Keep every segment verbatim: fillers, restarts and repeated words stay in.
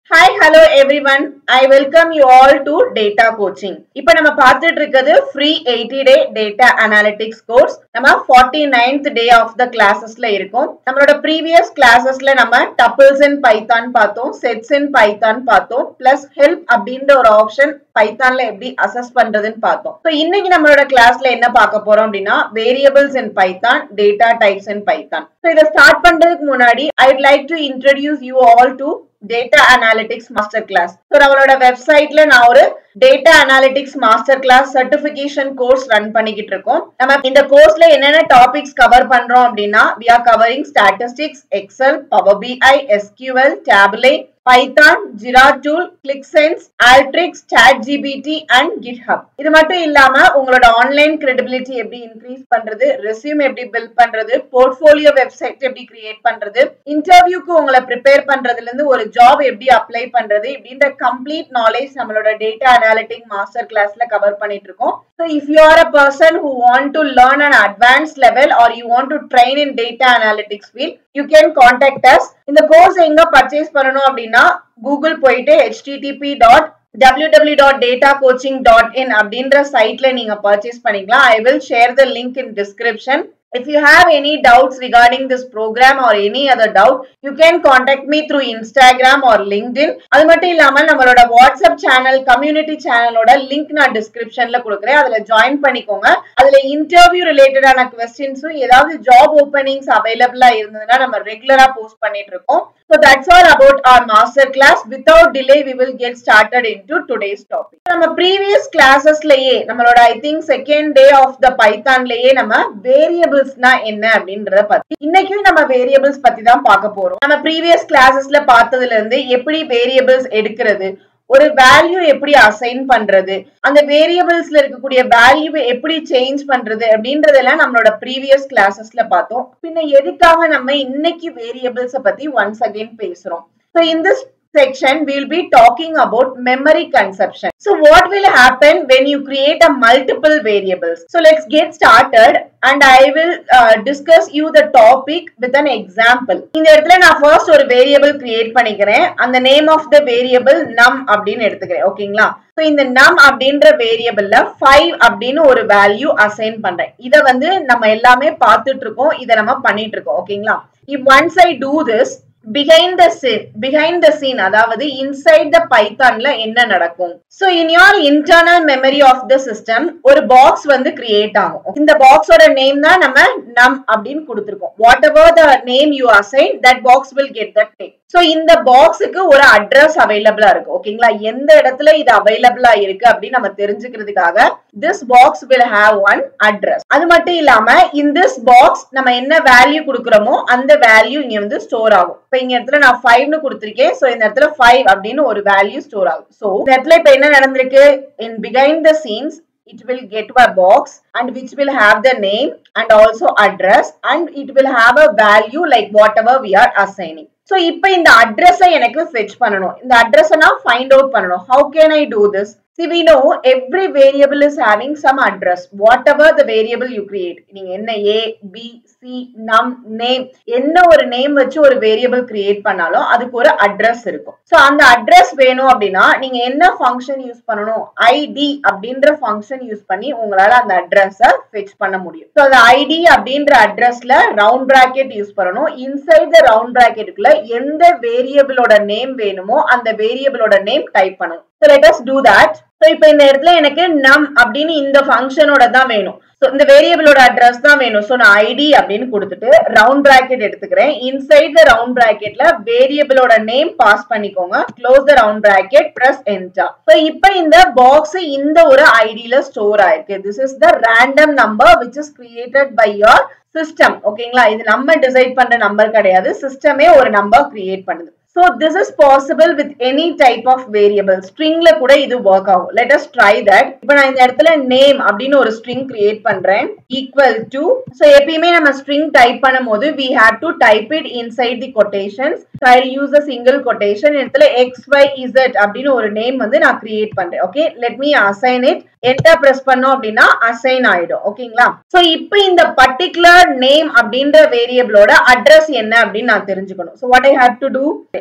Hi, hello everyone. I welcome you all to Data Coaching. இப்போ நம்ம பார்த்துட்டு இருக்கிறது free eighty day data analytics course. நம்ம forty-ninth day of the classesல இருக்கோம். நம்மளோட previous classesல நம்ம tuples in Python பார்த்தோம், sets in Python பார்த்தோம், plus help அப்படின்ற ஒரு ஆப்ஷன் பைத்தான்ல எப்படி அசஸ் பண்றதுன்னு பார்த்தோம். So இன்னைக்கு நம்மளோட கிளாஸ்ல என்ன பார்க்க போறோம் அப்படின்னா variables in Python, data types in Python. So இத ஸ்டார்ட் பண்றதுக்கு முன்னாடி I'd like to introduce you all to Data Analytics Master Class. So நம்மளோட வெப்சைட்ல நான் ஒரு Data Analytics Master Class certification course run பண்ணிக்கிட்டு இருக்கோம். நம்ம இந்த கோர்ஸ்ல என்னென்ன டாபிக்ஸ் கவர் பண்றோம் அப்படின்னா we are covering statistics, Excel, Power B I, S Q L, Tableau, Python, Jira Tool, ClickSense, Alteryx, ChatGPT and GitHub. இது மட்டும் இல்லாம உங்களோட ஆன்லைன் credibility எப்படி இன்க்ரீஸ் பண்றது, ரெஸ்யூம் எப்படி பில்ட் பண்றது, போர்ட்ஃபோலியோ வெப்சைட் எப்படி கிரியேட் பண்றது, இன்டர்வியூக்கு உங்களை ப்ரிப்பேர் பண்றதுல இருந்து ஒரு ஜாப் எப்படி அப்ளை பண்றது இப்படின்ற கம்ப்ளீட் நாலேஜ் நம்மளோட டேட்டா அனாலிட்டிக் மாஸ்டர் கிளாஸ்ல கவர் பண்ணிட்டு இருக்கோம். So if you are a person who want to learn an advanced level or you want to train in data analytics field, you can contact us. இந்த course எங்க purchase பண்ணனும் அப்படின்னா Google போயிட்டு h t t p dot w w w dot data coaching dot in அப்படின்ற சைட்ல நீங்க purchase பண்ணிக்கலாம். I will share the link in description. If you have any doubts regarding this program or any other doubt, you can contact me through Instagram or LinkedIn. அது மட்டும் இல்லாம நம்மளோட WhatsApp channel community சேனலோட link நான் டிஸ்கிரிப்ஷன்ல கொடுக்குறேன். அதுல join பண்ணிக்கோங்க. அதுல இன்டர்வியூ ரிலேட்டடான கொஸ்டின்ஸும் ஏதாவது ஜாப் ஓப்பனிங்ஸ் அவைலபிளா இருந்ததுன்னா நம்ம ரெகுலரா போஸ்ட் பண்ணிட்டு இருக்கோம். So that's all about our master class. Without delay, we will get started into today's topic. நம்ம previous classesலயே நம்மளோட I think second day of the Pythonலயே நம்ம variables னா என்ன அப்படின்றத பத்தி இன்னைக்கு நம்ம வேரியபிள்ஸ் பத்தி தான் பார்க்க போறோம். நம்ம previous classesல பார்த்ததுல இருந்து எப்படி வேரியபிள்ஸ் எடுக்கிறது, ஒரு வேல்யூ எப்படி அசைன் பண்றது, அந்த வேரியபிள்ஸ்ல இருக்கக்கூடிய வேல்யூ எப்படி சேஞ்ச் பண்றது அப்படின்றதெல்லாம் நம்மளோட ப்ரீவியஸ் கிளாஸஸ்ல பார்த்தோம். பின்ன எதுக்காக நம்ம இன்னைக்கு வேரியபிள்ஸ பத்தி once again பேசுறோம். So in this section we will be talking about memory conception. So what will happen when you create a multiple variables? So let's get started and I will uh, discuss you the topic with an example. இந்த இடத்துல நான் first ஒரு variable create பண்ணிக்கிறேன். அந்த name of the variable num அப்படின்னு எடுத்துக்கிறேன். ஓகேங்களா? So இந்த num அப்படின்ற variableல five அப்படின்னு ஒரு value assign பண்றேன். இத வந்து நம்ம எல்லாமே பார்த்துட்டு இருக்கோம். இத நம்ம பண்ணிட்டு இருக்கோம். ஓகேங்களா? If once I do this, behind the scene behind the scene அதாவது inside the pythonல என்ன நடக்கும்? So in your internal memory of the system ஒரு box வந்து create ஆகும். இந்த box ஓட name தான் நம்ம num அப்படினு கொடுத்திருக்கோம். Whatever the name you assign, that box will get that name. So இந்த boxக்கு ஒரு address available இருக்கு. ஓகேங்களா? எந்த இடத்துல இது available இருக்கு அப்படி நம்ம தெரிஞ்சுக்கிறதுக்காக this box will have one address. அது மட்டும் இல்லாம in this box நம்ம என்ன value கொடுக்கிறோமோ அந்த value இங்க வந்து store ஆகும். இப்போ இந்த இடத்துல நான் five னு கொடுத்திருக்கேன். சோ இந்த இடத்துல five அப்படினு ஒரு value store ஆகும். சோ இந்த இடத்துல இப்போ என்ன நடந்திருக்கு? In behind the scenes it will get a box and which will have the name and also address and it will have a value like whatever we are assigning. So இப்போ இந்த address எனக்கு fetch பண்ணனும். இந்த address நான் find out பண்ணனும். How can I do this? See, we know every variable is having some address. Whatever the variable you create, நீங்க என்ன a, b, c, num, name என்ன ஒரு name வச்சு ஒரு variable create பண்ணாலும் அதுக்கு ஒரு address இருக்கும். So அந்த address வேணும் அப்படின்னா நீங்க என்ன function யூஸ் பண்ணணும்? id அப்படின்ற function யூஸ் பண்ணி உங்களால அந்த address-அ fetch பண்ண முடியும். So அந்த id அப்படின்ற address-ல round bracket யூஸ் பண்ணணும். Inside the round bracket-க்குள்ள எந்த variable ஓட name வேணுமோ அந்த variable ஓட name டைப் பண்ணணும். So let us do that. So இப்போ இந்த இடத்துல எனக்கு num அப்படின்னு இந்த ஃபங்க்ஷனோட தான் வேணும். So இந்த வேரியபிளோட அட்ரஸ் தான் வேணும். So நான் id அப்படின்னு கொடுத்துட்டு ரவுண்ட் பிராக்கெட் எடுத்துக்கிறேன். இன்சைட் த ரவுண்ட் பிராக்கெட்ல வேரியபிளோட நேம் பாஸ் பண்ணிக்கோங்க. Close the round bracket, press enter. So இப்போ இந்த பாக்ஸ் இந்த ஒரு ஐடில ஸ்டோர் ஆயிருக்கு. This is the random number which is created by your system. ஓகேங்களா? இது நம்ம டிசைட் பண்ற நம்பர் கிடையாது. சிஸ்டமே ஒரு நம்பர் கிரியேட் பண்ணுது. So this is possible with any type of variable. Stringல கூட இது work ஆகும். Let us try that. இப்போ நான் இந்த இடத்துல name அப்படின்னு ஒரு string create பண்றேன். Equal to. So எப்பயுமே நம்ம string type பண்ணும்போது we have to type it inside the quotations. So I'll use a single quotation. இந்த இடத்துல x, y, z அப்படின்னு ஒரு name வந்து நான் create பண்றேன். Okay. Let me assign it. Enter press பண்ணோம் அப்படின்னா assign ஆயிடும். ஓகேங்களா? So இப்போ இந்த particular name அப்படின்ற variableோட address என்ன அப்படின்னு நான் தெரிஞ்சுக்கணும். So what I have to do?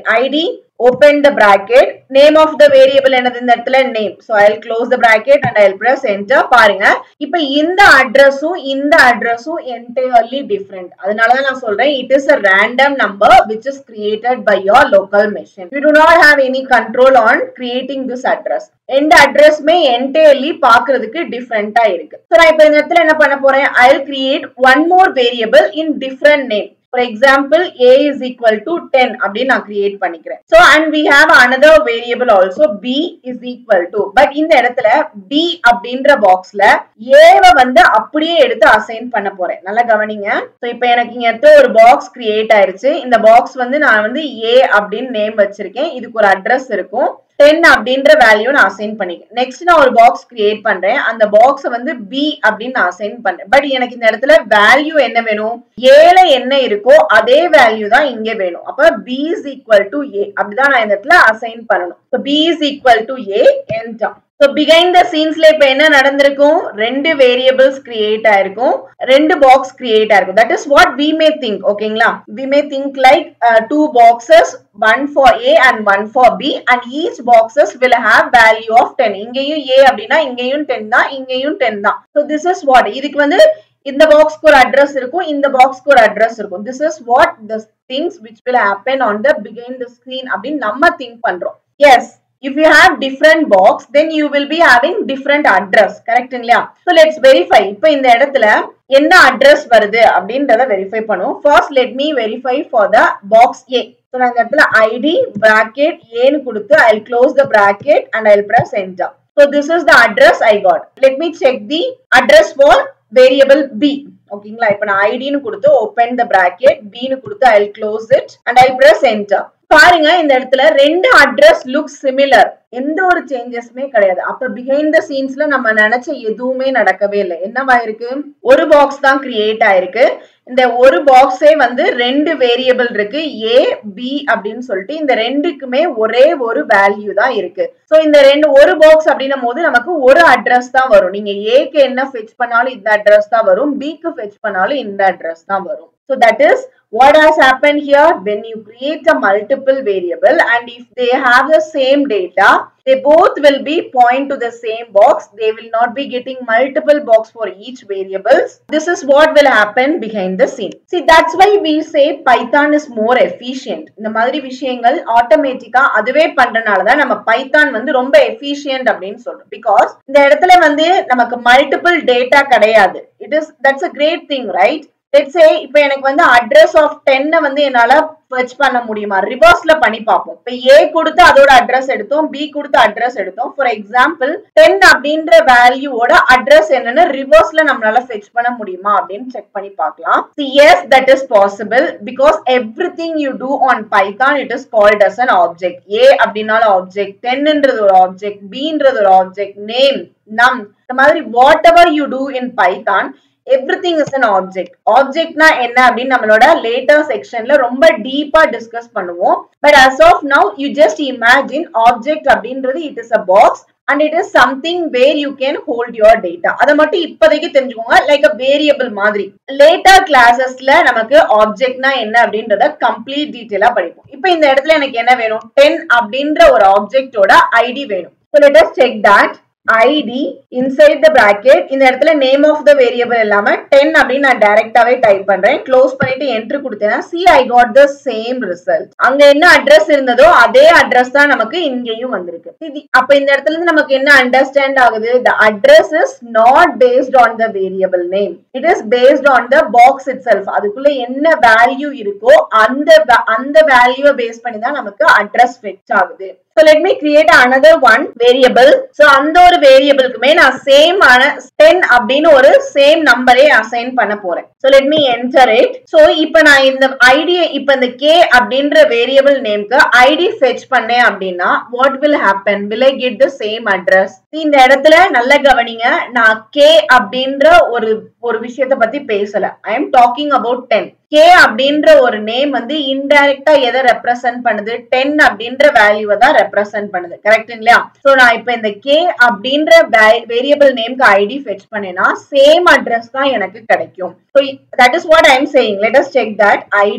id, open the bracket, name of the variable என்னது இந்த இடத்துல name. So I'll close the bracket and I'll press enter. பாருங்க இப்போ இந்த அட்ரஸும் இந்த அட்ரஸும் entirely different. அதனால தான் நான் சொல்றேன் it is a random number which is created by your local machine. You do not have any control on creating this address. எந்த அட்ரஸ்மே entirely பார்க்கிறதுக்கு டிஃபரெண்டா இருக்கு. So நான் இப்போ இந்த இடத்துல என்ன பண்ண போறேன், I'll create one more variable in different name. For example, a is equal to ten அப்படின்னு நான் create பண்ணிக்கிறேன். So and we have another variable also, b is equal to. But இந்த இடத்துல b அப்படின்ற பாக்ஸ்ல a வை வந்து அப்படியே எடுத்து அசைன் பண்ண போறேன். நல்லா கவனிங்க. So இப்போ எனக்கு இங்க எடுத்து ஒரு பாக்ஸ் கிரியேட் ஆயிருச்சு. இந்த பாக்ஸ் வந்து நான் வந்து a அப்படின்னு நேம் வச்சிருக்கேன். இதுக்கு ஒரு அட்ரஸ் இருக்கும். ten அப்படின்ற வேல்யூ நான் அசைன் பண்ணிக்கிறேன். நெக்ஸ்ட் நான் ஒரு பாக்ஸ் கிரியேட் பண்றேன். அந்த பாக்ஸ் வந்து b அப்படின்னு நான் அசைன் பண்றேன். பட் எனக்கு இந்த இடத்துல வேல்யூ என்ன வேணும், a ல என்ன இருக்கோ அதே வேல்யூ தான் இங்க வேணும். அப்ப b is equal to a அப்படிதான் நான் இந்த இடத்துல அசைன் பண்ணணும். So b is equal to a, enter. So behind the scenesல இப்ப என்ன நடந்திருக்கும், ரெண்டு வேரியபிள்ஸ் கிரியேட் ஆயிருக்கும், ரெண்டு பாக்ஸ் கிரியேட் ஆயிருக்கும். That is what we may think. ஓகேங்களா, we may think like uh, two boxes, one for a and one for b, and each boxes will have value of ten. இங்கேயும் a அப்படின்னா இங்கேயும் ten தான், இங்கேயும் ten தான். So this is what, இதுக்கு வந்து இந்த பாக்ஸ்க்கு ஒரு அட்ரஸ் இருக்கும், இந்த பாக்ஸ்க்கு ஒரு அட்ரஸ் இருக்கும். This is what the things which will happen on the behind the screen அப்படின்னு நம்ம திங்க் பண்றோம். Yes, if you have different box, then you will be having different address. Correct இல்லையா? So let's verify. இப்போ இந்த இடத்துல என்ன address வருது அப்படின்றத வெரிஃபை பண்ணுவோம். First let me verify for the box A. So நான் இந்த இடத்துல id bracket a னு கொடுத்து I'll close the bracket and I'll press enter. So this is the address I got. Let me check the address for variable b. ஓகேங்களா, இப்போ நான் id னு கொடுத்து open the bracket, b னு கொடுத்து I'll close it and I'll press enter. பாருங்க இந்த இடத்துல ரெண்டு அட்ரஸ் லுக் சிமிலர், எந்த ஒரு சேஞ்சஸ்மே கிடையாது. அப்ப பிஹைண்ட் த சீன்ஸ்ல நம்ம நினைச்ச எதுவுமே நடக்கவே இல்லை. என்னவா இருக்கு, ஒரு பாக்ஸ் தான் கிரியேட் ஆயிருக்கு. இந்த ஒரு பாக்ஸே வந்து ரெண்டு வேரியபிள் இருக்கு, a b அப்படின்னு சொல்லிட்டு இந்த ரெண்டுக்குமே ஒரே ஒரு வேல்யூ தான் இருக்கு. சோ இந்த ரெண்டு ஒரு பாக்ஸ் அப்படின்னும் போது நமக்கு ஒரு அட்ரஸ் தான் வரும். நீங்க a க்கு என்ன ஃபெச் பண்ணாலும் இந்த அட்ரஸ் தான் வரும், b க்கு ஃபெச் பண்ணாலும் இந்த அட்ரஸ் தான் வரும். So that is what has happened here. When you create a multiple variable and if they have the same data, they both will be point to the same box. They will not be getting multiple box for each variables. This is what will happen behind the scene. See, that's why we say Python is more efficient. இந்த மாதிரி விஷயங்கள் ஆட்டோமேட்டிக்கா அதுவே பண்றனால தான் நம்ம Python வந்து ரொம்ப efficient அப்படின்னு சொல்றோம். Because இந்த இடத்துல வந்து நமக்கு multiple data கிடையாது. It is, that's a great thing, right? Let's say இப்போ எனக்கு வந்து address of ten வந்து என்னால fetch பண்ண முடியுமா, ரிவர்ஸ்ல பண்ணி பார்ப்போம். இப்போ a கொடுத்து அதோட அட்ரஸ் எடுத்தோம், b கொடுத்து அட்ரஸ் எடுத்தோம். ஃபார் எக்ஸாம்பிள் ten அப்படின்ற வேல்யூவோட அட்ரஸ் என்னன்னு ரிவர்ஸ்ல நம்மளால fetch பண்ண முடியுமா அப்படின்னு செக் பண்ணி பார்க்கலாம். See, yes, that is possible because everything you do on Python it is called as an object. a அப்படினால ஆப்ஜெக்ட், ten ன்றது ஒரு ஆப்ஜெக்ட், b ன்றது ஒரு ஆப்ஜெக்ட், நேம், num, இந்த மாதிரி whatever you do in Python everything is an object. Object na enna appdi nammaloda later section la romba deep ah discuss பண்ணுவோம். But as of now you just imagine object அப்படின்றது it is a box and it is something where you can hold your data. அத மட்டும் இப்போதைக்கு தெரிஞ்சுக்கோங்க, like a variable மாதிரி. Later classes-ல நமக்கு object na என்ன அப்படின்றத complete detail-ஆ படிப்போம். இப்போ இந்த இடத்துல எனக்கு என்ன வேணும், ten அப்படின்ற ஒரு object-ஓட id வேணும். So let us check that. id inside the bracket, இந்த இடத்துல name of the variable இல்லாம ten அப்படின்னு நான் டைரக்டாவே டைப் பண்றேன். க்ளோஸ் பண்ணிட்டு என்டர் கொடுத்தேன்னா see I got the same result. அங்க என்ன அட்ரஸ் இருந்ததோ அதே அட்ரஸ் தான் நமக்கு இங்கேயும் வந்திருக்கு. அப்ப இந்த இடத்துல இருந்து நமக்கு என்ன அண்டர்ஸ்டாண்ட் ஆகுது, the address is not based on the variable name, it is based on the box itself. அதுக்குள்ள என்ன வேல்யூ இருக்கோ அந்த அந்த வேல்யூவை பேஸ் பண்ணி தான் நமக்கு அட்ரஸ் ஃபெட்ச் ஆகுது. So let me create another one variable. So அந்த ஒரு வேரியபிளுக்குமே நான் சேம் ஆன ten அப்படின்னு ஒரு சேம் நம்பரே அசைன் பண்ண போறேன். So let me enter it. So இப்போ நான் இந்த id, இப்போ இந்த k அப்படின்ற வேரியபிள் நேம்க்கு id fetch பண்ணேன் அப்படின்னா what will happen, will I get the same address? இந்த இடத்துல நல்ல கவனிங்க, நான் k அப்படின்ற ஒரு ஒரு விஷயத்தை பத்தி பேசல. I am talking about ten. k அப்படின்ற ஒரு நேம் வந்து இன்டைரக்டா எதை ரெப்ரசன்ட் பண்ணுது, ten அப்படின்ற வேல்யூவை தான் ரெப்ரசன்ட் பண்ணுது. கரெக்ட் இல்லையா? சோ நான் இப்ப இந்த k அப்படின்ற வேரியபிள் நேம்க்கு id ஃபெட்ச் பண்ணேனா சேம் அட்ரஸ் தான் எனக்கு கிடைக்கும். So that is what I am saying. Let us check that. id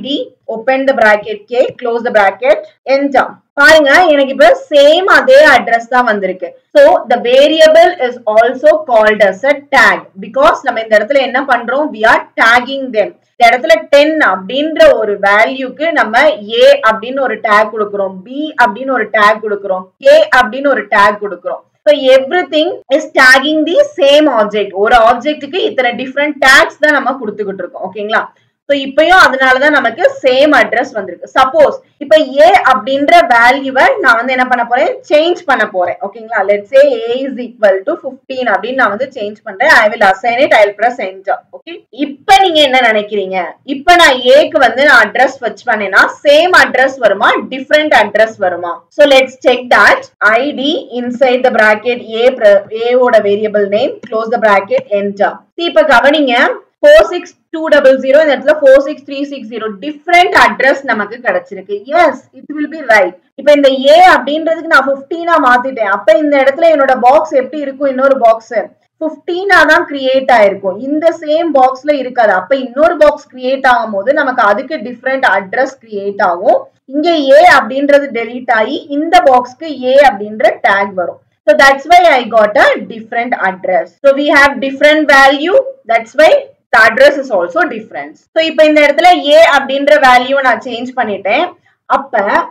open the bracket k, close the bracket, enter. பாருங்க எனக்கு இப்ப சேம் அதே அட்ரஸ் தான் வந்திருக்கு. So the variable is also called as a tag because நம்ம இந்த இடத்துல என்ன பண்றோம், we are tagging them. இந்த இடத்துல ten அப்படின்ற ஒரு வேல்யூக்கு நம்ம a அப்படின்னு ஒரு டேக் கொடுக்கிறோம், b அப்படின்னு ஒரு டேக் கொடுக்கிறோம், k அப்படின்னு ஒரு டேக் கொடுக்கிறோம். So everything is tagging the same object. ஒரு ஆப்ஜெக்ட்டுக்கு இத்தனை டிஃபரெண்ட் டேக்ஸ் தான் நம்ம கொடுத்துக்கிட்டு இருக்கோம். ஓகேங்களா? So இப்பயும் அதனாலதான் நமக்கு சேம் அட்ரஸ் வந்திருக்கு. சப்போஸ் இப்ப a அப்படின்ற வேல்யூவை நான் வந்து என்ன பண்ண போறேன், சேஞ்ச் பண்ண போறேன். ஓகேங்களா? Let's say a is equal to fifteen அப்படின்னு நான் வந்து சேஞ்ச் பண்றேன். I will assign it, I will press enter. Okay, இப்ப நீங்க என்ன நினைக்கிறீங்க, இப்ப நான் a க்கு வந்து நான் அட்ரஸ் வச்சு பண்ணேன்னா சேம் அட்ரஸ் வருமா, டிஃபரெண்ட் அட்ரஸ் வருமா? So let's check that. id inside the bracket a, a ஓட variable name, close the bracket, enter. இப்ப கவனிங்க, four six two zero zero இந்த இடத்துல four six three six zero different address நமக்கு கிடைச்சிருக்கு. Yes, it will be right. இப்போ இந்த a அப்படின்றதுக்கு நான் fifteen ஆ மாத்திட்டேன். அப்ப இந்த இடத்துல என்னோட பாக்ஸ் எப்படி இருக்கும், இன்னொரு பாக்ஸ் fifteen ஆ தான் கிரியேட் ஆயிருக்கும், இந்த சேம் பாக்ஸ்ல இருக்காது. அப்ப இன்னொரு பாக்ஸ் கிரியேட் ஆகும் போது நமக்கு அதுக்கு டிஃபரெண்ட் அட்ரஸ் கிரியேட் ஆகும். இங்க a அப்படின்றது டெலீட் ஆகி இந்த பாக்ஸ்க்கு a அப்படின்ற டேக் வரும். So that's why I got a different address. So we have different value. That's why the address is also different. So இப்போ இந்த இடத்துல a அப்படின்ற வேல்யூ நான் சேஞ்ச் பண்ணிட்டேன். அப்ப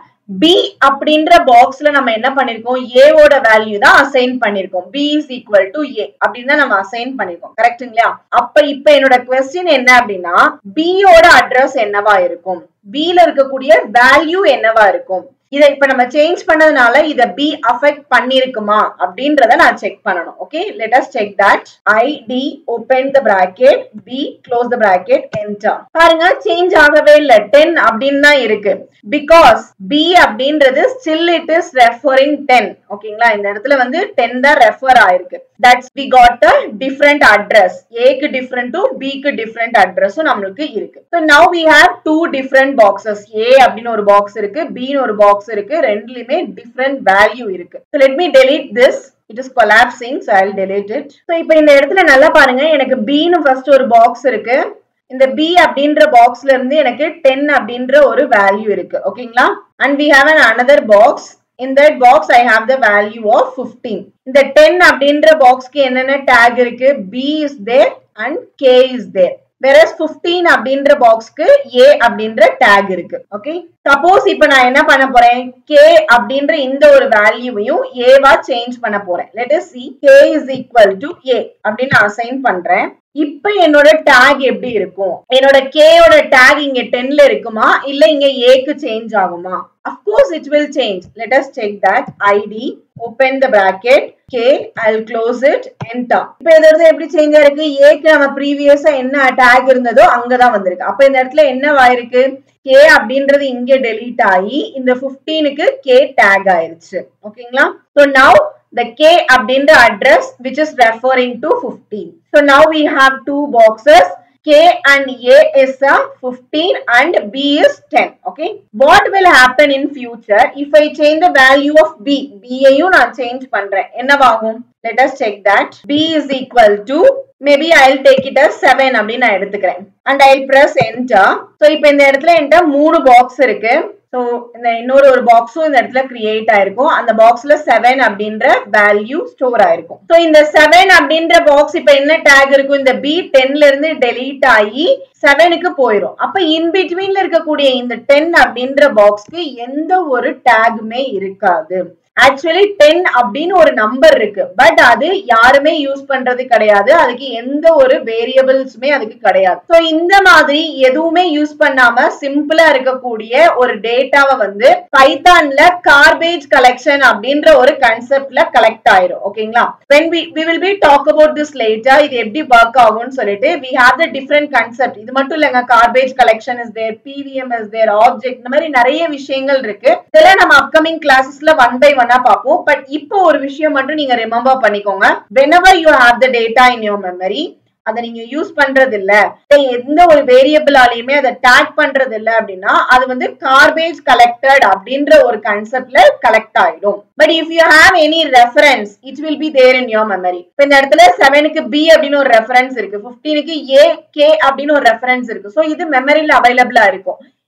b அப்படின்ற பாக்ஸ்ல நம்ம என்ன பண்ணிருக்கோம், a ஓட வேல்யூ தான் அசைன் பண்ணிருக்கோம். b is equal to a அப்படின்னு தான் நம்ம அசைன் பண்ணிருக்கோம். கரெக்ட்டுங்களா? அப்ப இப்ப என்னோட क्वेश्चन என்ன அப்படின்னா, b ஓட அட்ரஸ் என்னவா இருக்கும், b ல இருக்கக்கூடிய வேல்யூ என்னவா இருக்கும்? இதை இப்ப நம்ம சேஞ்ச் பண்ணதுனால இத b அஃபெக்ட் பண்ணிருக்குமா அப்படின்றத நான் செக் பண்ணனும். Okay, let us check that. id open the bracket, b close the bracket, enter. பாருங்க, சேஞ்ச் ஆகவே இல்ல, ten அப்படின்னு தான் இருக்கு. because b அப்படின்றது still it is referring ten. ஓகேங்களா? இந்த இடத்துல வந்து ten தான் ரெஃபர் ஆயிருக்கு. that's we got a different address. a க்கு different to b க்கு different address நமக்கு இருக்கு. so now we have two different boxes. a அப்படின்னு ஒரு பாக்ஸ் இருக்கு, b ன்னு ஒரு பாக்ஸ் இருக்கு, ரெண்டுலயுமே டிஃபரெண்ட் வேல்யூ இருக்கு. So let me delete this. It is collapsing, so I'll delete it. So இப்போ இந்த இடத்துல நல்லா பாருங்க, எனக்கு b ன்னு ஃபர்ஸ்ட் ஒரு பாக்ஸ் இருக்கு. இந்த b அப்படின்ற பாக்ஸ்ல இருந்து எனக்கு ten அப்படின்ற ஒரு வேல்யூ இருக்கு. ஓகேங்களா? and we have an another box. in that box I have the value of fifteen. இந்த ten அப்படின்ற பாக்ஸ்க்கு என்னென்ன டேக் இருக்கு, b is there and k is there. whereas fifteen அப்படின்ற பாக்ஸ்க்கு a அப்படின்ற டேக் இருக்கு. ஓகே, சப்போஸ் இப்போ நான் என்ன பண்ண போறேன், k அப்படின்ற இந்த ஒரு வேல்யூவையும் a வா சேஞ்ச் பண்ண போறேன். let us see. k is equal to a அப்படின்னு அசைன் பண்றேன். இப்போ என்னோட டேக் எப்படி இருக்கும், என்னோட k ஓட டேக் இங்க ten ல இருக்குமா இல்ல இங்க a க்கு சேஞ்ச் ஆகுமா? of course it will change. let us check that. id open the bracket, k, I'll close it, enter. இப்போ இதோட எப்படி சேஞ்ச் ஆயிருக்கு, a க்கு நம்ம ப்ரீவியஸா என்ன டேக் இருந்ததோ அங்க தான் வந்திருக்கு. அப்ப இந்த இடத்துல என்ன ஆயிருக்கு, k அப்படின்றது இங்க டெலீட் ஆகி இந்த fifteen க்கு k டேக் ஆயிருச்சு. ஓகேங்களா? so now the k அப்படின்ற address which is referring to fifteen. so now we have two boxes. k and a is a fifteen and b is ten. okay, what will happen in future if I change the value of b? b ஐயும் நான் change பண்றேன், என்னவாகும்? let us check that. b is equal to, maybe I'll take it as seven அப்படின்னு நான் எடுத்துக்கிறேன் and I'll press enter. so இப்போ இந்த இடத்துல என்கிட்ட மூணு பாக்ஸ் இருக்கு. so இந்த இன்னொரு ஒரு பாக்ஸும் இந்த இடத்துல கிரியேட் ஆயிருக்கும். அந்த பாக்ஸ்ல seven அப்படின்ற வேல்யூ ஸ்டோர் ஆயிருக்கும். so இந்த seven அப்படின்ற பாக்ஸ் இப்ப என்ன டேக் இருக்கும், இந்த b ten ல இருந்து டெலீட் ஆகி seven க்கு போயிடும். அப்ப இன் பிட்வீன்ல இருக்கக்கூடிய இந்த ten அப்படின்ற பாக்ஸ்க்கு எந்த ஒரு டேகுமே இருக்காது. ஆக்சுவலி ten அப்படின்னு ஒரு நம்பர் இருக்கு, பட் அது யாருமே யூஸ் பண்றது கிடையாது, அதுக்கு எந்த ஒரு வேரியபிள்ஸுமே அதுக்கு கிடையாது. சோ இந்த மாதிரி எதுவுமே யூஸ் பண்ணாம சிம்பிளா இருக்கக்கூடிய ஒரு டேட்டாவை வந்து பைத்தான்ல கார்பேஜ் கலெக்ஷன் அப்படின்ற ஒரு கான்செப்ட்ல கலெக்ட் ஆயிரும். ஓகேங்களா? when we we will be talk about this later. இது எப்படி ஒர்க் ஆகும்னு சொல்லிட்டு we have the different concept. இது மட்டும் இல்லங்க, garbage collection is there, P V M is there, object, இந்த மாதிரி நிறைய விஷயங்கள் இருக்கு. இதெல்லாம் நம்ம அப்கமிங் கிளாஸஸ்ல ஒன் பை ஒன்னா பாப்போம். பட் இப்போ ஒரு விஷயம் மட்டும் நீங்க ரிமெம்பர் பண்ணிக்கோங்க. whenever you have the data in your memory, அதை நீங்க யூஸ் பண்றது இல்ல, எந்த ஒரு வேரியபிளாலையுமே அதை டேக் பண்றது இல்ல அப்படின்னா அது வந்து கார்பேஜ் கலெக்டட் அப்படின்ற ஒரு கான்செப்ட்ல கலெக்ட் ஆயிடும். But if you have any reference, it will be there in your memory. இப்போ இந்த இடத்துல செவனுக்கு பி அப்படின்னு ஒரு ரெஃபரன்ஸ் இருக்கு, பிப்டீனுக்கு ஏ கே அப்படின்னு ஒரு ரெஃபரன்ஸ் இருக்கு. ஸோ இது மெமரியில அவைலபிளா இருக்கும்.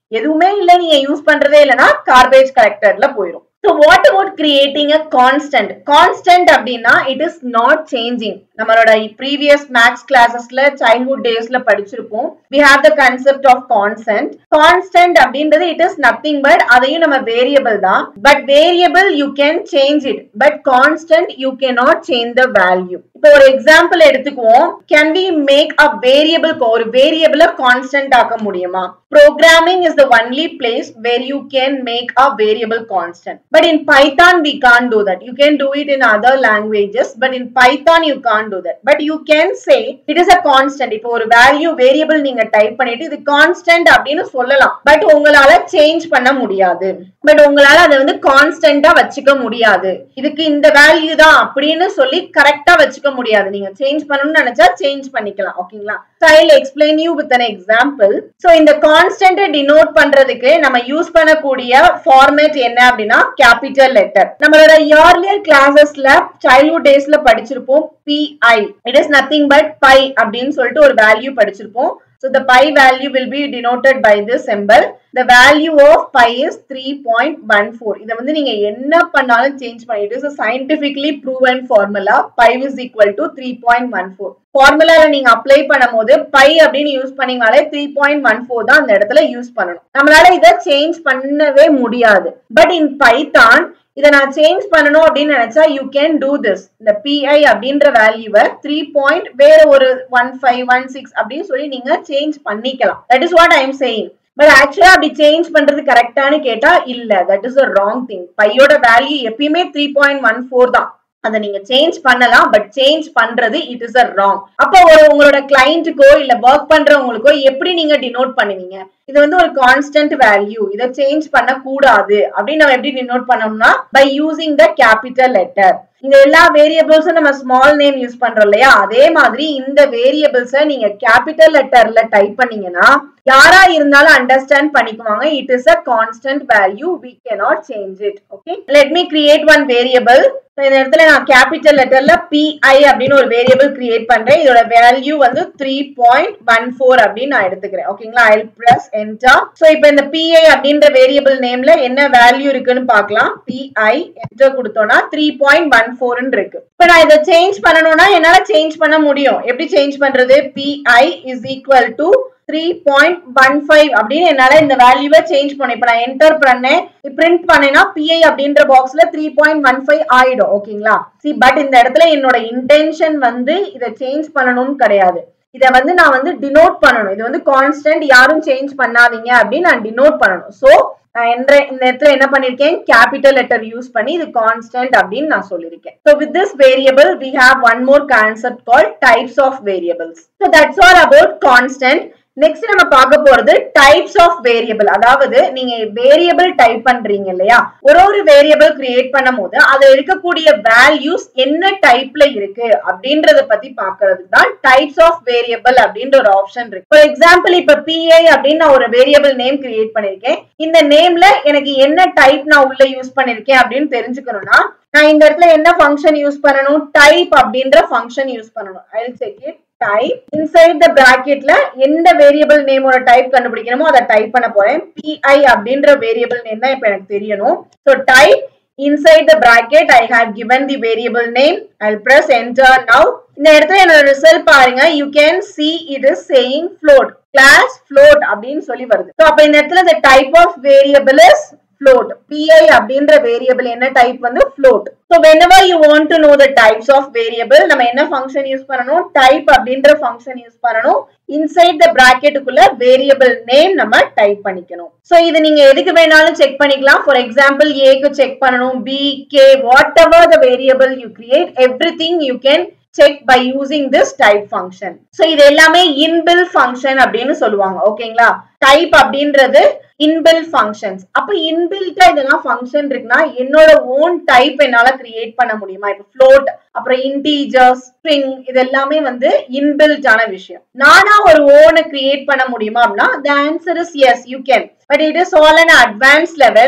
எதுவுமே இல்ல நீங்க யூஸ் பண்றதே இல்லனா garbage collectorல போயிடும். So what about creating a constant? Constant அப்படின்னா it is not changing. நம்மளோட previous maths classesல childhood daysல படிச்சிருப்போம். We have the concept of constant. Constant அப்படின்றது it is nothing but அதையும் நம்ம variable தான். But variable you can change it. But constant you cannot change the value. இப்போ ஒரு example எடுத்துக்குவோம். Can we make a variable ஒரு variable constant ஆக்க முடியுமா? Programming is the only place where you can make a variable constant. But in Python we can't do that. You can do it in other languages, but in Python you can't do that. But you can say it is a constant. இப்போ ஒரு value variable நீங்க type பண்ணிட்டு இது constant அப்படினு சொல்லலாம். But உங்களால change பண்ண முடியாது. பட் உங்களால அதை வந்து கான்ஸ்டன்ட்டா வச்சுக்க முடியாது. இதுக்கு இந்த வேல்யூ தான் அப்படினு சொல்லி கரெக்ட்டா வச்சுக்க முடியாது. நீங்க சேஞ்ச் பண்ணனும்னு நினைச்சா சேஞ்ச் பண்ணிக்கலாம். ஓகேங்களா? So I'll explain you with an example. So இந்த கான்ஸ்டன்ட் டினோட் பண்றதுக்கு நம்ம யூஸ் பண்ணக்கூடிய ஃபார்மேட் என்ன அப்படினா capital letter. நம்மளோட earlier classesல childhood daysல படிச்சிருப்போம் pi. It is nothing but pi அப்படினு சொல்லிட்டு ஒரு வேல்யூ படிச்சிருப்போம். So the pi value will be denoted by this symbol. The value of pi is three point one four. இத வந்து நீங்க என்ன பண்ணாலும் சேஞ்ச் பண்ணி it is a scientifically proven formula. Pi is equal to three point one four. ஃபார்முலால நீங்க apply பண்ணும்போது pi அப்படினு use பண்ணீங்கனாலே three point one four தான் அந்த இடத்துல யூஸ் பண்ணனும். நம்மளால இத சேஞ்ச் பண்ணவே முடியாது. But in Python இத நான் சேஞ்ச் பண்ணனும் அப்படினு நினைச்சா you can do this. இந்த pi அப்படின்ற வேல்யூவை three point வேற ஒரு one five one six அப்படி சொல்லி நீங்க சேஞ்ச் பண்ணிக்கலாம். That is what I am saying. But actually அப்படி சேஞ்ச் பண்றது கரெக்ட்டானு கேட்டா இல்ல. That is a wrong thing. pi யோட வேல்யூ எப்பவுமே three point one four தான். அத நீங்க சேஞ்ச் பண்ணலாம் பட் சேஞ்ச் பண்றது it is a wrong. அப்ப ஒரு உங்களோட கிளையன்ட்க்கோ இல்ல வர்க் பண்றவங்களுக்கோ எப்படி நீங்க டினோட் பண்ணுவீங்க? இது வந்து ஒரு கான்ஸ்டன்ட் வேல்யூ. இத சேஞ்ச் பண்ண கூடாது. அப்படி நம்ம எப்படி டினோட் பண்ணோம்னா by using the capital letter. இந்த எல்லா வேரியபிள்ஸும் நம்ம ஸ்மால் நேம் யூஸ் பண்றோம் இல்லையா? அதே மாதிரி இந்த வேரியபிள்ஸை நீங்க கேபிட்டல் லெட்டர்ல டைப் பண்ணீங்கன்னா யாரா இருந்தாலும் அண்டர்ஸ்டாண்ட் பண்ணிக்குவாங்க. It is a constant value. We cannot change it. Okay. Let me create one variable. இந்த இடத்துல நான் கேபிட்டல் லெட்டர்ல pi அப்படின்னு ஒரு வேரியபிள் கிரியேட் பண்றேன். இதோட வேல்யூ வந்து three point one four அப்படின்னு நான் எடுத்துக்கிறேன். ஓகேங்களா? I'll press enter. So இப்போ இந்த pi அப்படின்ற வேரியபிள் நேம்ல என்ன வேல்யூ இருக்குன்னு பார்க்கலாம். pi enter கொடுத்தோம்னா three point one four ன்னு இருக்கு. இப்போ நான் இத சேஞ்ச் பண்ணனும்னா என்னால சேஞ்ச் பண்ண முடியும். எப்படி சேஞ்ச் பண்றது? pi is equal to three point one five அப்படின்னு என்னால இந்த வேல்யூவை சேஞ்ச் பண்ண. இப்போ நான் என்டர் பண்ணேன், பிரிண்ட் பண்ணேனா pi அப்படின்ற பாக்ஸ்ல three point one five ஆயிடும். ஓகேங்களா? see பட் இந்த இடத்துல என்னோட இன்டென்ஷன் வந்து இத சேஞ்ச் பண்ணனும்னு கிடையாது. இத வந்து நான் வந்து டினோட் பண்ணனும். இது வந்து கான்ஸ்டன்ட், யாரும் சேஞ்ச் பண்ணாதீங்க அப்படி நான் டினோட் பண்ணனும். சோ நான் இந்த இடத்துல என்ன பண்ணிருக்கேன்? கேபிட்டல் லெட்டர் யூஸ் பண்ணி இது கான்ஸ்டன்ட் அப்படின்னு நான் சொல்லிருக்கேன். So with this variable we have one more concept called types of variables. So that's all about constant. Next நம்ம பார்க்க போறது types of variable. அதாவது நீங்க வேரியபிள் டைப் பண்றீங்க இல்லையா? ஒரு ஒரு வேரியபிள் கிரியேட் பண்ணும்போது அதுல இருக்கக்கூடிய வேல்யூஸ் என்ன டைப்ல இருக்கு அப்படின்றத பத்தி பார்க்கிறதுக்கு தான் types of variable அப்படின்ற ஒரு ஆப்ஷன் இருக்கு. ஃபார் எக்ஸாம்பிள் இப்ப pi அப்படின்னு நான் ஒரு வேரியபிள் நேம் கிரியேட் பண்ணிருக்கேன். இந்த நேம்ல எனக்கு என்ன டைப் நான் உள்ள யூஸ் பண்ணிருக்கேன் அப்படின்னு தெரிஞ்சுக்கணும்னா நான் இந்த இடத்துல என்ன ஃபங்க்ஷன் யூஸ் பண்ணனும்? டைப் அப்படின்ற ஃபங்க்ஷன் யூஸ் பண்ணனும். I will check it. Type inside the bracketல எந்த வேரியபிள் நேமோட டைப் கண்டுபிடிக்கணுமோ அதை டைப் பண்ண போறேன். pi அப்படின்ற வேரியபிள் நேம் தான் இப்போ எனக்கு தெரியணும். So type inside the bracket I have given the variable name. I'll press enter now. இந்த இடத்துல என்னோட ரிசல்ட் பாருங்க. You can see it is saying float. Class float அப்படின்னு சொல்லி வருது. So அப்ப இந்த இடத்துல the type of variable is float. pi அப்படின்ற வேரியபிள் என்ன டைப் வந்து float. So whenever you want to know the types of variable நம்ம என்ன ஃபங்க்ஷன் யூஸ் பண்ணனும்? type அப்படின்ற ஃபங்க்ஷன் யூஸ் பண்ணனும். inside the bracket குள்ள variable name நம்ம டைப் பண்ணிக்கணும். So இது நீங்க எதுக்கு வேணாலும் செக் பண்ணிக்கலாம். For example a க்கு செக் பண்ணனும், b, k, whatever the variable you create, everything you can check by using this type function. So இது எல்லாமே inbuilt function அப்படின்னு சொல்லுவாங்க. ஓகேங்களா? type அப்படின்றது inbuilt functions. அப்ப inbuilt இதெல்லாம் function இருக்குன்னா என்னோட own type என்னால create பண்ண முடியுமா? இப்ப float, அப்புறம் integer, string இது எல்லாமே வந்து inbuilt ஆன விஷயம். நானா ஒரு own create பண்ண முடியுமா அப்படின்னா the answer is yes, you can. But it is all an advanced level.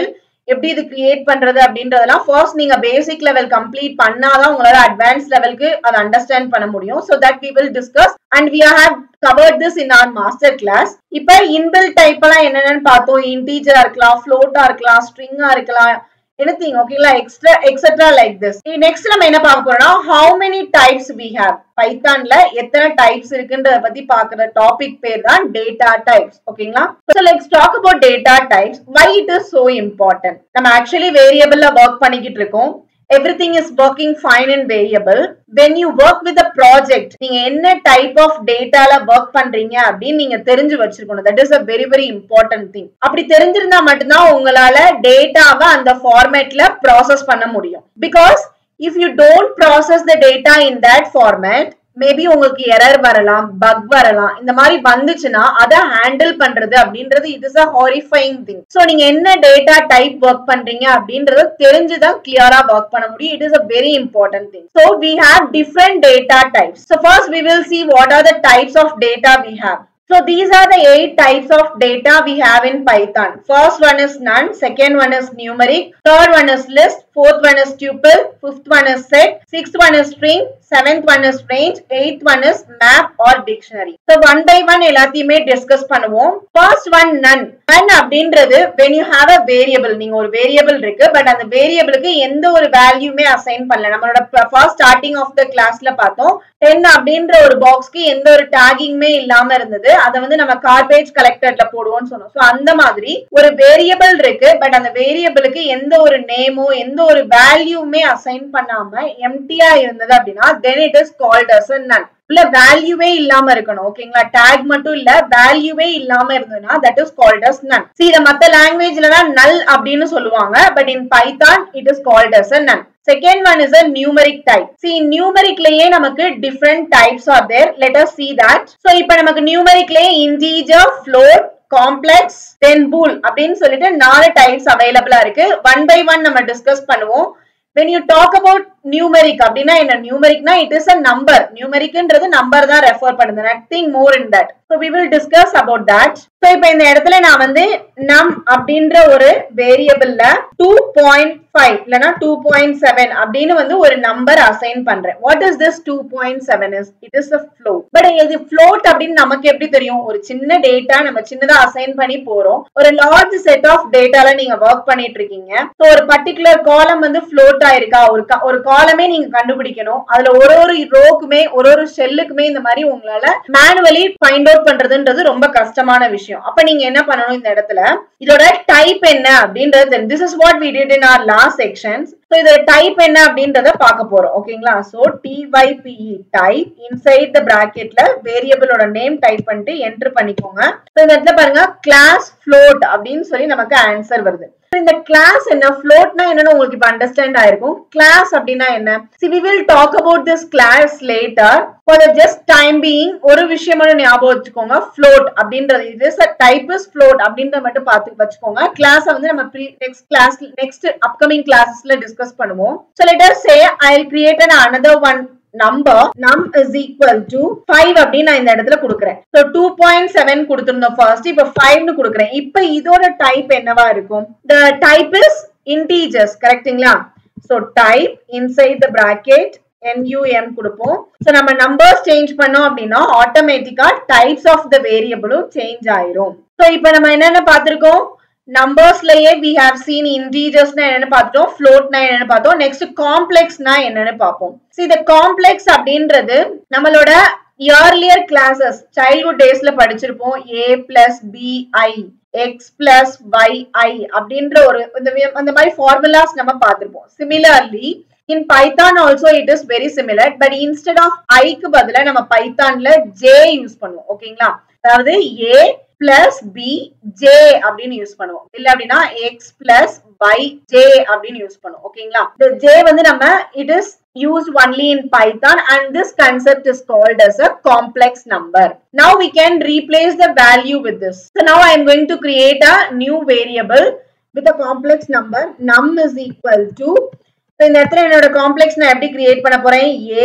எப்படி இது கிரியேட் பண்றது அப்படின்றதெல்லாம் ஃபர்ஸ்ட் நீங்க பேசிக் லெவல் கம்ப்ளீட் பண்ணாதான் உங்களால அட்வான்ஸ் லெவலுக்கு அதை அண்டர்ஸ்டாண்ட் பண்ண முடியும். So that we will discuss and we have covered this in our master class. இப்ப inbuilt type எல்லாம் என்னென்னு பார்த்தோம். integer இருக்கலாம், float இருக்கலாம், string இருக்கலாம், anything, okay, like extra etc like this. Next நம்ம என்ன பார்க்க போறோம்னா how many types we have. பைத்தான்ல எத்தனை டைப்ஸ் இருக்குன்றத பத்தி பார்க்குற டாபிக் பேர் தான் data types, ஓகேங்களா? So let's talk about data types. Why it is so important? நம்ம actually variable ல work பண்ணிக்கிட்டு இருக்கோம். Everything is working fine in variable. When you work with a project, நீங்க என்ன type of data ல work பண்றீங்க அப்படின்னு நீங்க தெரிஞ்சு வச்சிருக்கணும். That is a very very important thing. அப்படி தெரிஞ்சிருந்தா மட்டும்தான் உங்களால டேட்டாவை அந்த ஃபார்மேட்ல ப்ராசஸ் பண்ண முடியும். Because if you don't process the data in that format, maybe உங்களுக்கு எரர் வரலாம், பக் வரலாம். இந்த மாதிரி வந்துச்சுன்னா அதை ஹேண்டில் பண்றது அப்படின்றது it is a horrifying thing. So நீங்க என்ன டேட்டா டைப் ஒர்க் பண்றீங்க அப்படின்றது தெரிஞ்சுதான் கிளியரா ஒர்க் பண்ண முடியும். It is a very important thing. So we have different data types. So first we will see what are the types of data we have. So these are the eight types of data we have in Python. First one is none, second one is numeric, third one is list, fourth one is tuple, fifth one is set, sixth one is string, seventh one is range, eighth one is map or dictionary. So one by one எல்லாத்தையுமே discuss பண்ணுவோம். First one none. None அப்படின்றது when you have a variable, நீங்க ஒரு variable இருக்கு but அந்த வேரியபிளுக்கு எந்த ஒரு வேல்யூமே assign பண்ணல. நம்மளோட first starting of the classல பார்த்தோம் ten அப்படின்ற ஒரு பாக்ஸ்க்கு எந்த ஒரு டாகிங்மே இல்லாம இருந்தது. அதை வந்து நம்ம கார்பேஜ் கலெக்டர்ல போடுவோம்னு சொன்னோம். சோ அந்த மாதிரி ஒரு வேரியபிள் இருக்கு பட் அந்த வேரியபிளுக்கு எந்த ஒரு நேமோ எந்த ஒரு வேல்யூமே அசைன் பண்ணாம எம்டியா இருந்தது அப்படின்னா then it is called as a none. இல்ல வேல்யூவே இல்லாம இருக்கணும், ஓகேங்களா? டாக் மட்டும் இல்ல வேல்யூவே இல்லாம இருந்ததுன்னா that is called as none. See இத மத்த லாங்குவேஜ்ல தான் null அப்படின்னு சொல்லுவாங்க but in Python it is called as a none. Second one is a numeric type. See numeric லயே நமக்கு different types are there. Let us see that. So இப்போ நமக்கு numeric லயே integer, float, complex, then bool அப்படின்னு சொல்லிட்டு நாலு types அவைலபிளா இருக்கு. One by one நம்ம டிஸ்கஸ் பண்ணுவோம். When you talk about numeric அப்படின்னா என்ன? numericனா it is a number. numericன்றது நம்பர் தான் ரெஃபர் பண்ணுது, nothing more in that. So we will discuss about that. So இப்போ இந்த இடத்துல நான் வந்து num அப்படின்ற ஒரு வேரியபிள்ல two point five இல்லனா two point seven அப்படின்னு வந்து ஒரு நம்பர் அசைன் பண்றேன். What is this two point seven is? It is a float. But இது float அப்படின்னு நமக்கு எப்படி தெரியும்? ஒரு சின்ன டேட்டா நம்ம சின்னதா அசைன் பண்ணி போறோம். ஒரு large set of dataல நீங்க work பண்ணிட்டு இருக்கீங்க. So ஒரு particular column வந்து float ஆயிருக்கா, ஒரு ஒரு காலமே நீங்க கண்டுபிடிக்கணும். அதுல ஒரு ஒரு ரோக்குமே ஒரு ஒரு செல்லுக்குமே இந்த மாதிரி உங்களால மேனுவலி ஃபைண்ட் அவுட் பண்றதுன்றது ரொம்ப கஷ்டமான விஷயம். அப்ப நீங்க என்ன பண்ணணும் இந்த இடத்துல இதோட டைப் என்ன அப்படின்றது this is what we did in our last sections. So இதோட டைப் என்ன அப்படின்றத பார்க்க போறோம், ஓகேங்களா? So type type inside the bracketல வேரியபிளோட நேம் டைப் பண்ணிட்டு என்டர் பண்ணிக்கோங்க. So இந்த இடத்துல பாருங்க class float அப்படின்னு சொல்லி நமக்கு ஆன்சர் வருது. இந்த கிளாஸ் என்ன, floatனா என்னன்னு உங்களுக்கு இப்ப அண்டர்ஸ்டாண்ட் ஆயிருக்கும். கிளாஸ் அப்படின்னா என்ன? See we will talk about this class later. For the just time being ஒரு விஷயம் மட்டும் ஞாபகம் வச்சுக்கோங்க. float அப்படின்றது இது is a type is float அப்படின்றத மட்டும் பார்த்து வச்சுக்கோங்க. கிளாஸ வந்து நம்ம next class next upcoming classes-ல டிஸ்கஸ் பண்ணுவோம். So let us say I'll create an another one number num is equal to five அப்படி நான் இந்த இடத்துல கொடுக்கிறேன். So two point seven கொடுத்திருந்தோம் first, இப்ப five னு கொடுக்கிறேன். இப்ப இதோட டைப் என்னவா இருக்கும்? The type is integers, கரெக்ட்டுங்களா? So type inside the bracket num கொடுப்போம். So நம்ம நம்பர்ஸ் சேஞ்ச் பண்ணோம் அப்படின்னா ஆட்டோமேட்டிக்கா டைப்ஸ் ஆஃப் த வேரியபிளும் சேஞ்ச் ஆயிரும். So இப்ப நம்ம என்னென்ன பார்த்திருக்கோம்? நம்பர்ஸ்லயே we have seen integers னா என்னன்னு பார்த்தோம், float னா என்னன்னு பார்த்தோம். நெக்ஸ்ட் காம்ப்ளெக்ஸ் னா என்னன்னு பார்ப்போம். See the complex அப்படின்றது நம்மளோட earlier classes childhood daysல படிச்சிருப்போம். a plus bi x plus yi அப்படின்ற ஒரு அந்த மாதிரி ஃபார்முலாஸ் நம்ம பார்த்திருப்போம். Similarly in Python also it is very similar, but instead of I க்கு பதிலா நம்ம பைத்தான்ல j யூஸ் பண்ணுவோம், ஓகேங்களா? அதாவது a plus b j அப்படின்னு யூஸ் பண்ணுவோம். இல்ல அப்படின்னா x plus y j அப்படின்னு யூஸ் பண்ணுவோம், ஓகேங்களா? the j வந்து நம்ம it is used only in Python and this concept is called as a complex number. Now we can replace the value with this. So now I am going to create a new variable with a complex number. Num is equal to, so இந்த இடத்துல என்னோட complex நான் எப்படி create பண்ண போறேன்? a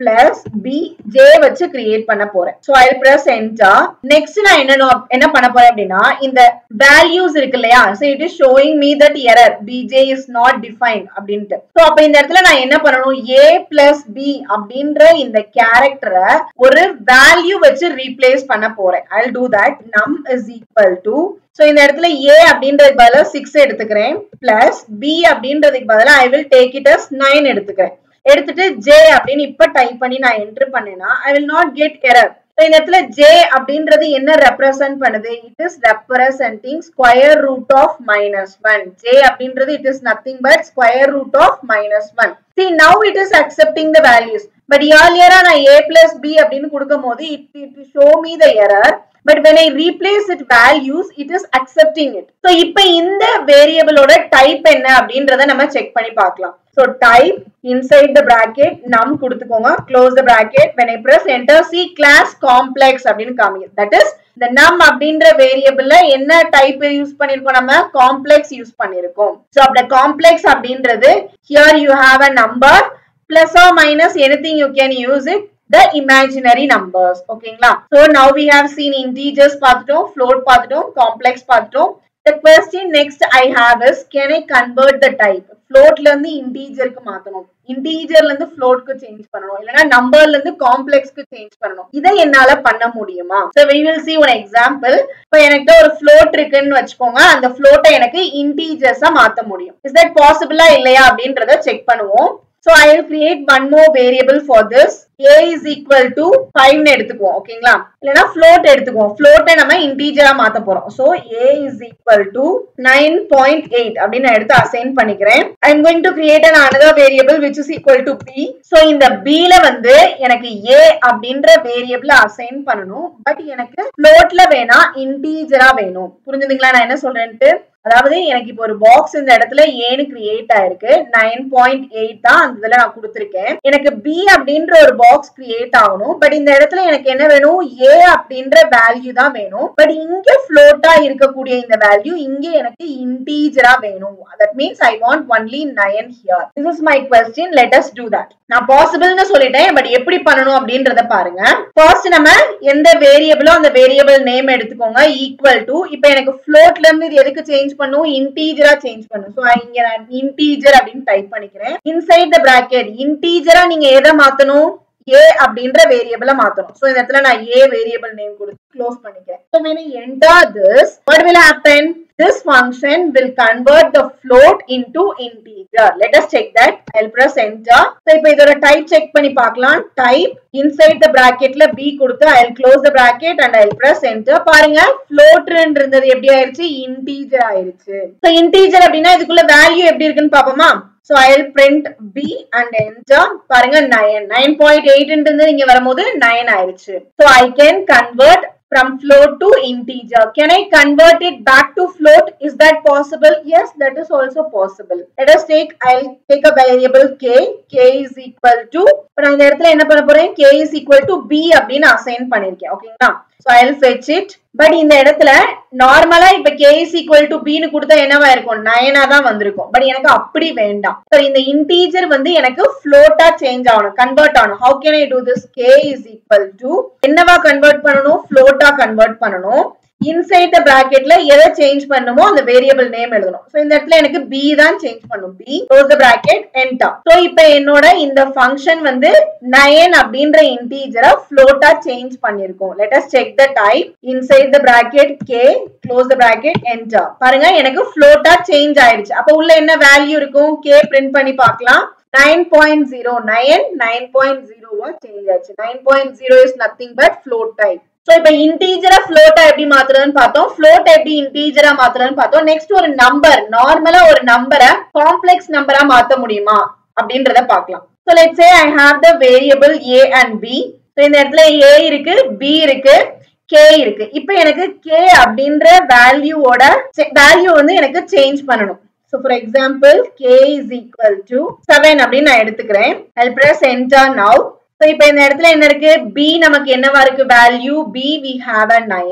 plus b j வச்சு create பண்ண போறேன். So I'll press enter. Next நான் என்ன என்ன பண்ண போறேன் அப்படின்னா இந்த values இருக்கு இல்லையா, so it is showing me that error bj is not defined அப்படின்ட்டு. So அப்ப இந்த இடத்துல நான் என்ன பண்ணணும், a plus b அப்படின்ற இந்த கேரக்டரை ஒரு வேல்யூ வச்சு ரீப்ளேஸ் பண்ண போறேன். I'll do that. Num is equal to, so இந்த இடத்துல a அப்படின்றதுக்கு பதிலா six எடுத்துக்கிறேன், plus b அப்படின்றதுக்கு பதிலா I will take it as nine எடுத்துக்கிறேன். எடுத்துட்டு j அப்படின்னு இப்ப டைப் பண்ணி நான் என்டர் பண்ணேன்னா I will not get error. இந்த இடத்துல j அப்படின்றது என்ன ரெப்ரசன்ட் பண்ணுது, it is representing square root of minus one. j அப்படின்றது it is nothing but square root of minus one. See, now it is accepting the values. But earlier நான் a plus b அப்படின்னு கொடுக்கும் போது it, it show me the error. But when I replace it values, it is accepting it. So இப்ப இந்த variable ஓட type என்ன அப்படின்றத நம்ம செக் பண்ணி பார்க்கலாம். So type inside the bracket num கொடுத்துக்கோங்க, close the bracket. When I press enter, see class complex அப்படின்னு காமிக்குது. That is the num அப்படின்ற variable என்ன type யூஸ் பண்ணிருக்கோம், நம்ம complex யூஸ் பண்ணிருக்கோம். So அப்படி complex அப்படின்றது here you have a number plus or minus anything you can use it, the imaginary numbers. ஓகேங்களா? So now we have seen integers பார்த்துட்டோம், float பார்த்துட்டோம், complex பார்த்துட்டோம். The question next I have is, can I convert the type? floatல இருந்து integerக்கு மாத்தணும், integerல இருந்து floatக்கு change பண்ணணும், இல்லனா numberல இருந்து complexக்கு change பண்ணணும். இதை என்னால பண்ண முடியுமா? So we will see one example. இப்போ எனக்கு ஒரு float இருக்குன்னு வச்சுக்கோங்க, அந்த float எனக்கு integers ஆ மாத்த முடியும். Is that possible ஆ இல்லையா அப்படின்றத செக் பண்ணுவோம். So I will create one more variable for this. A is equal to five னு எடுத்துக்குவோம். ஓகேங்களா? இல்லனா float எடுத்துக்குவோம். float நம்ம integer ஆ மாத்த போறோம். So A is equal to nine point eight அப்படி நான் எடுத்து அசைன் பண்ணிக்கிறேன். I am going to create an another variable which is equal to B. So இந்த B ல வந்து எனக்கு A அப்படின்ற variable அசைன் பண்ணனும். பட் எனக்கு floatல வேணா integer ஆ வேணும். புரிஞ்சுதுங்களா நான் என்ன சொல்றேன்ட்டு? அதாவது எனக்கு இப்போ ஒரு பாக்ஸ் இந்த இடத்துல ஏன்னு கிரியேட் ஆயிருக்கு, நைன் பாயிண்ட் எயிட் தான் அந்த இதுல நான் கொடுத்திருக்கேன். எனக்கு B அப்படின்ற ஒரு பாக்ஸ் கிரியேட் ஆகணும். பட் இந்த இடத்துல எனக்கு என்ன வேணும், A அப்படின்ற வேல்யூ தான் வேணும். பட் இங்க ஃப்ளோட்டா இருக்கக்கூடிய இந்த வேல்யூ இங்க எனக்கு இன்டீஜரா வேணும். That means I want only nine here. This is my question. Let us do that. நான் பாசிபிள்னு சொல்லிட்டேன், பட் எப்படி பண்ணணும் அப்படின்றத பாருங்க. ஃபர்ஸ்ட் நம்ம எந்த வேரியபிளோ அந்த வேரியபிள் நேம் எடுத்துக்கோங்க, ஈக்குவல் டு. இப்போ எனக்கு ஃப்ளோட்ல இருந்து இது எதுக்கு சேஞ்ச் பண்ணும், இன்டீஜரா சேஞ்ச் பண்ணும். சோ இங்க நான் இன்டீஜர் அப்படினு டைப் பண்ணிக்கிறேன். இன்சைட் தி பிராக்கெட் இன்டீஜரா நீங்க எதை மாத்தணும், a அப்படின்ற வேரியபிளை மாத்தணும். சோ இந்த இடத்துல நான் a வேரியபிள் நேம் கொடுத்து க்ளோஸ் பண்ணிக்கிறேன். So when I enter this, what will happen? This function will convert the float into integer. Let us check that. I'll press enter. So இப்போ இதோட டைப் செக் பண்ணி பார்க்கலாம். Type inside the bracketல b கொடுத்து I'll close the bracket and I'll press enter. பாருங்க float இருந்தது எப்படி ஆயிருச்சு, integer ஆயிருச்சு. So integer அப்படினா இதுக்குள்ள வேல்யூ எப்படி இருக்குன்னு பாப்போமா? So I'll print b and enter. பாருங்க nine. nine point eight இருந்தது இங்க வரும்போது nine ஆயிருச்சு. So I can convert from float to integer. Can I convert it back to float? Is that possible? Yes, that is also possible. Let us take, I'll take a variable k. K is equal to, but இந்த இடத்துல என்ன பண்ண போறேன், k is equal to b அப்படின்னு assign பண்ணிருக்கேன். ஓகேங்களா? So I'll fetch it. But இந்த இடத்துல நார்மலா இப்ப k is equal to b னு கொடுத்தா என்னவா இருக்கும், nine ஆ தான் வந்திருக்கும். பட் எனக்கு அப்படி வேண்டாம். So இந்த integer வந்து எனக்கு float ஆ சேஞ்ச் ஆகணும், கன்வர்ட் ஆகணும். How can I do this? K is equal to என்னவா கன்வர்ட் பண்ணனும், float ஆ கன்வர்ட் பண்ணனும். inside the bracketல எதை சேஞ்ச் பண்ணுமோ அந்த வேரியபிள் நேம் எழுதணும். சோ இந்த இடத்துல எனக்கு b தான் சேஞ்ச் பண்ணும். b close the bracket enter. So இப்போ என்னோட இந்த ஃபங்க்ஷன் வந்து nine அப்படின்ற இன்டிஜரை float ஆ சேஞ்ச் பண்ணிருக்கோம். let us check the type. inside the bracket k close the bracket enter. பாருங்க எனக்கு float ஆ சேஞ்ச் ஆயிருச்சு. அப்ப உள்ள என்ன வேல்யூ இருக்கும், k பிரிண்ட் பண்ணி பார்க்கலாம். nine point zero nine nine point zero ஆ சேஞ்ச் ஆச்சு. nine point zero is nothing but float type. So இப்போ இன்டிஜரா ஃப்ளோட்டா எப்படி மாத்துறதுன்னு பார்த்தோம், ஃப்ளோட் எப்படி இன்டிஜரா மாத்துறதுன்னு பார்த்தோம். நெக்ஸ்ட் ஒரு நம்பர், நார்மலா ஒரு நம்பரை காம்ப்ளெக்ஸ் நம்பரா மாத்த முடியுமா அப்படின்றத பார்க்கலாம். So let's say I have the variable a and b. So இந்த இடத்துல a இருக்கு, b இருக்கு, k இருக்கு. இப்போ எனக்கு k அப்படின்ற வேல்யூவோட வேல்யூ வந்து எனக்கு சேஞ்ச் பண்ணணும். So for example k is equal to seven அப்படின்னு நான் எடுத்துக்கிறேன். I'll press enter now. So இப்போ இந்த இடத்துல என்ன இருக்கு, b நமக்கு என்னவா இருக்கு value, b we have a nine.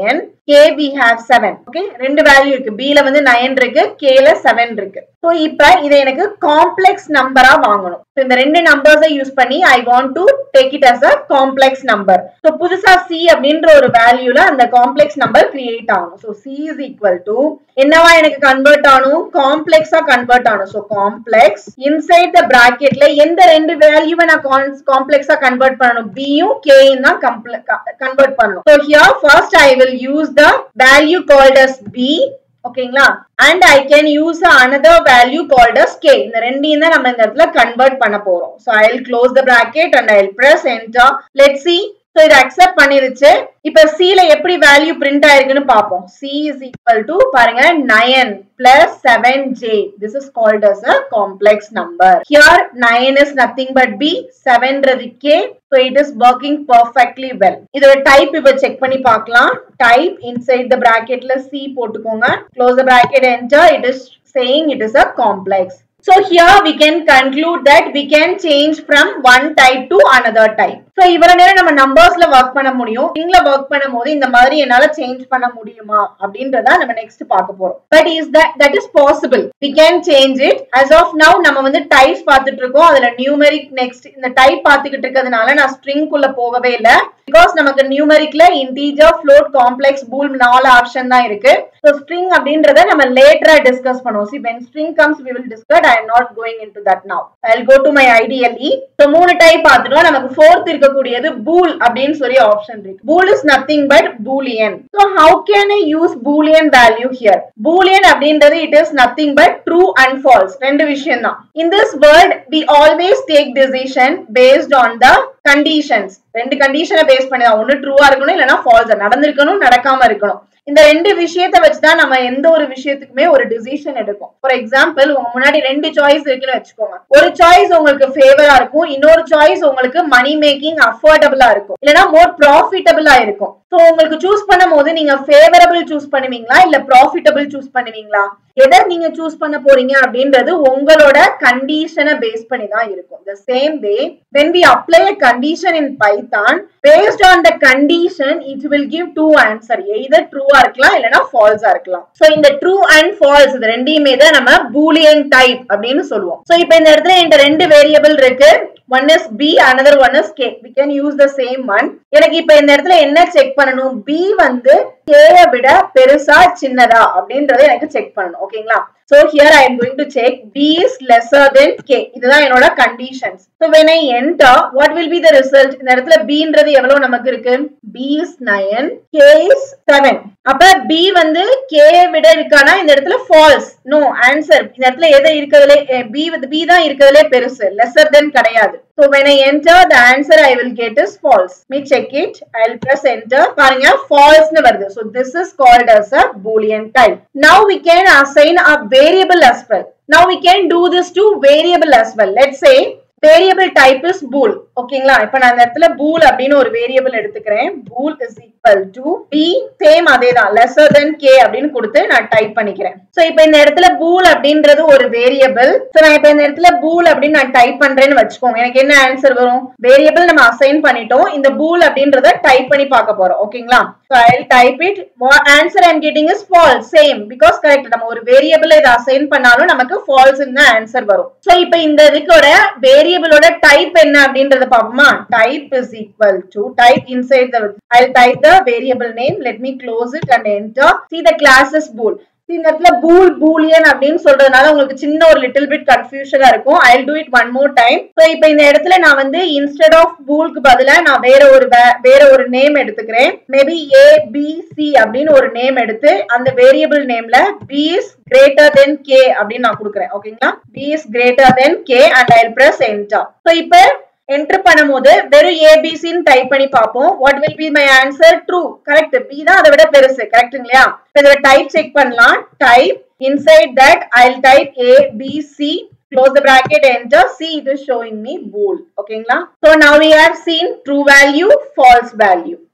K we have seven. Okay, ரெண்டு வேல்யூ இருக்கு. B ல வந்து nine இருக்கு, K ல seven இருக்கு. So இப்ப இதை எனக்கு காம்ப்ளெக்ஸ் நம்பரா வாங்கணும். So இந்த ரெண்டு நம்பர்ஸை யூஸ் பண்ணி I want to take it as a complex number. So புதுசா C அப்படின்ற ஒரு வேல்யூல அந்த காம்ப்ளெக்ஸ் நம்பர் கிரியேட் ஆகணும். So C is equal to என்னவா எனக்கு கன்வெர்ட் ஆகணும், காம்ப்ளெக்ஸா கன்வெர்ட் ஆகணும். So complex inside the bracketல எந்த ரெண்டு வேல்யூவை நான் காம்ப்ளெக்ஸா கன்வெர்ட் பண்ணணும், B யும் K யும் தான் கன்வெர்ட் பண்ணணும். So here first I will use the value called as B. ஓகேங்களா, and I can use another value called as K. இந்த ரெண்டையும் தான் நம்ம இந்த இடத்துல கன்வெர்ட் பண்ண போறோம். So I'll close the bracket and I'll press enter. Let's see. So இது accept பண்ணிருச்சு. இப்ப C ல எப்படி வேல்யூ பிரிண்ட் ஆயிருக்குன்னு பாப்போம். C is equal to பாருங்க nine plus seven J. This is called as a complex number. Here nine is nothing but B, seven றது K. So it is working perfectly well. இதோட type இப்ப check பண்ணி பார்க்கலாம். Type inside the bracketல C போட்டுக்கோங்க. Close the bracket, enter. It is saying it is a complex. So here we can conclude that we can change from one type to another type. So இவர நேரம் நம்ம நம்பர்ஸ்ல work பண்ண முடியும். இங்ல work பண்ணும்போது இந்த மாதிரி என்னால சேஞ்ச் பண்ண முடியுமா அப்படின்றத நம்ம நெக்ஸ்ட் பார்க்க போறோம். But is that that is possible. We can change it. As of now நம்ம வந்து டைப்ஸ் பார்த்துட்டு இருக்கோம். அதுல நியூமெரிக் நெக்ஸ்ட் இந்த டைப் பார்த்துக்கிட்டு இருக்கிறதுனால நான் ஸ்ட்ரிங் குள்ள போகவே இல்ல. Because நமக்கு நியூமெரிக்ல இன்டிஜர், float, complex, bool நாலு ஆப்ஷன் தான் இருக்கு. So string அப்படின்றத நம்ம லேட்டரா டிஸ்கஸ் பண்ணுவோம். See when string comes we will discuss. I am not going into that now. I'll go to my I D L E. So மூணு type பார்த்துட்டோம். நமக்கு fourth இருக்கக்கூடியது bool அப்படின்னு சொல்லி ஆப்ஷன் இருக்கு. Bool is nothing but boolean. So how can I use boolean value here? Boolean அப்படின்றது it is nothing but true and false. ரெண்டு விஷயம் தான். In this word we always take decision based on the conditions. ரெண்டு கண்டிஷனை base பண்ணி தான், ஒன்னு ட்ரூவா இருக்கணும் இல்லனா ஃபால்ஸா நடந்திருக்கணும் நடக்காம இருக்கணும். இந்த ரெண்டு விஷயத்தை வச்சுதான் நம்ம எந்த ஒரு விஷயத்துக்குமே ஒரு டிசிஷன் எடுக்கும். ஃபார் எக்ஸாம்பிள் உங்க முன்னாடி ரெண்டு சாய்ஸ் இருக்குன்னு வச்சுக்கோங்க. ஒரு சாய்ஸ் உங்களுக்கு ஃபேவரா இருக்கும், இன்னொரு சாய்ஸ் உங்களுக்கு மணி மேக்கிங் அஃபோர்டபிளா இருக்கும், இல்லனா மோர் ப்ராஃபிட்டபிளா இருக்கும். சோ உங்களுக்கு சூஸ் பண்ணும் போது நீங்க ஃபேவரபிள் சூஸ் பண்ணுவீங்களா இல்ல ப்ராஃபிட்டபிள் சூஸ் பண்ணுவீங்களா, எதை நீங்க சூஸ் பண்ண போறீங்க அப்படின்றது உங்களோட கண்டிஷனை பேஸ் பண்ணி தான் இருக்கும். The same way when we apply a condition in Python, based on the condition it will give two answer, either true ஆ இருக்கலாம் இல்லனா false ஆ இருக்கலாம். சோ இந்த true and false இது ரெண்டையுமே தான் நம்ம boolean type அப்படினு சொல்லுவோம். சோ இப்போ இந்த இடத்துல இந்த ரெண்டு வேரியபிள் இருக்கு. One is B, another one is K. We can use the same one. எனக்கு இப்போ இந்த இடத்துல என்ன செக் பண்ணனும், B வந்து K விட பெருசா சின்னதா அப்படின்றதை எனக்கு செக் பண்ணனும். ஓகேங்களா, so here I am going to check B is lesser than K. இதுதான் என்னோட conditions. So when I enter, what will be the result? இந்த இடத்துல B ன்றது எவ்வளவு நமக்கு இருக்கு, B is nine, K is seven. அப்ப B வந்து K விட இருக்கானா இந்த இடத்துல false. No answer. இந்த இடத்துல எது இருக்குதுல B வந்து B தான் இருக்குதுல பெருசு, lesser than கிடையாது. So when I enter, the answer I will get is false. Let me check it. I'll press enter. பாருங்க false னு வருது. So this is called as a boolean type. Now we can assign a variable as well. Now we can do this to variable as well. Let's say variable type is bool. ஓகேங்களா, இப்போ நான் இந்த இடத்துல bool அப்படினு ஒரு variable எடுத்துக்கிறேன். bool is equal to B, same அதேதான், lesser than K அப்படினு கொடுத்து நான் டைப் பண்ணிக்கிறேன். சோ இப்போ இந்த இடத்துல bool அப்படின்றது ஒரு வேரியபிள். சோ நான் இப்போ இந்த இடத்துல bool அப்படினு நான் டைப் பண்றேன்னு வெச்சுக்கோங்க. எனக்கு என்ன ஆன்சர் வரும், வேரியபிள் நம்ம அசைன் பண்ணிட்டோம், இந்த bool அப்படின்றத டைப் பண்ணி பார்க்க போறோம். ஓகேங்களா, so I'll type it. What answer I'm getting is false, same, because correct. நம்ம ஒரு வேரியபிள் இத அசைன் பண்ணாலும் நமக்கு false ன்னு ஆன்சர் வரும். சோ இப்போ இந்த இதுக்கோட வேரியபிளோட டைப் என்ன அப்படின்றத பாப்போமா. type is equal to type inside the, I'll type the variable name. Let me close it and enter. See the class is bool. இந்த இடத்துல bool boolean அப்படினு சொல்றதுனால உங்களுக்கு சின்ன ஒரு little bit confusion இருக்கும். I'll do it one more time. So இப்போ இந்த இடத்துல நான் வந்து instead of boolக்கு பதிலா நான் வேற ஒரு வேற ஒரு நேம் எடுத்துக்கிறேன். Maybe A B C அப்படினு ஒரு நேம் எடுத்து அந்த வேரியபிள் நேம்ல B is greater than K அப்படினு நான் கொடுக்கிறேன். ஓகேங்களா, B is greater than K and I'll press enter. So இப்போ என்டர் பண்ணும்போது வெறும் A B C ன்னு டைப் பண்ணி பாப்போம். what will be my answer, true, correct. B தான் அதை விட பெருசு, கரெக்ட்டுங்களா. இப்போ இத டைப் செக் பண்ணலாம். type inside that I'll type A B C, close the bracket, enter. See, it is showing me bool. ஓகேங்களா, so now we have seen true value, false value.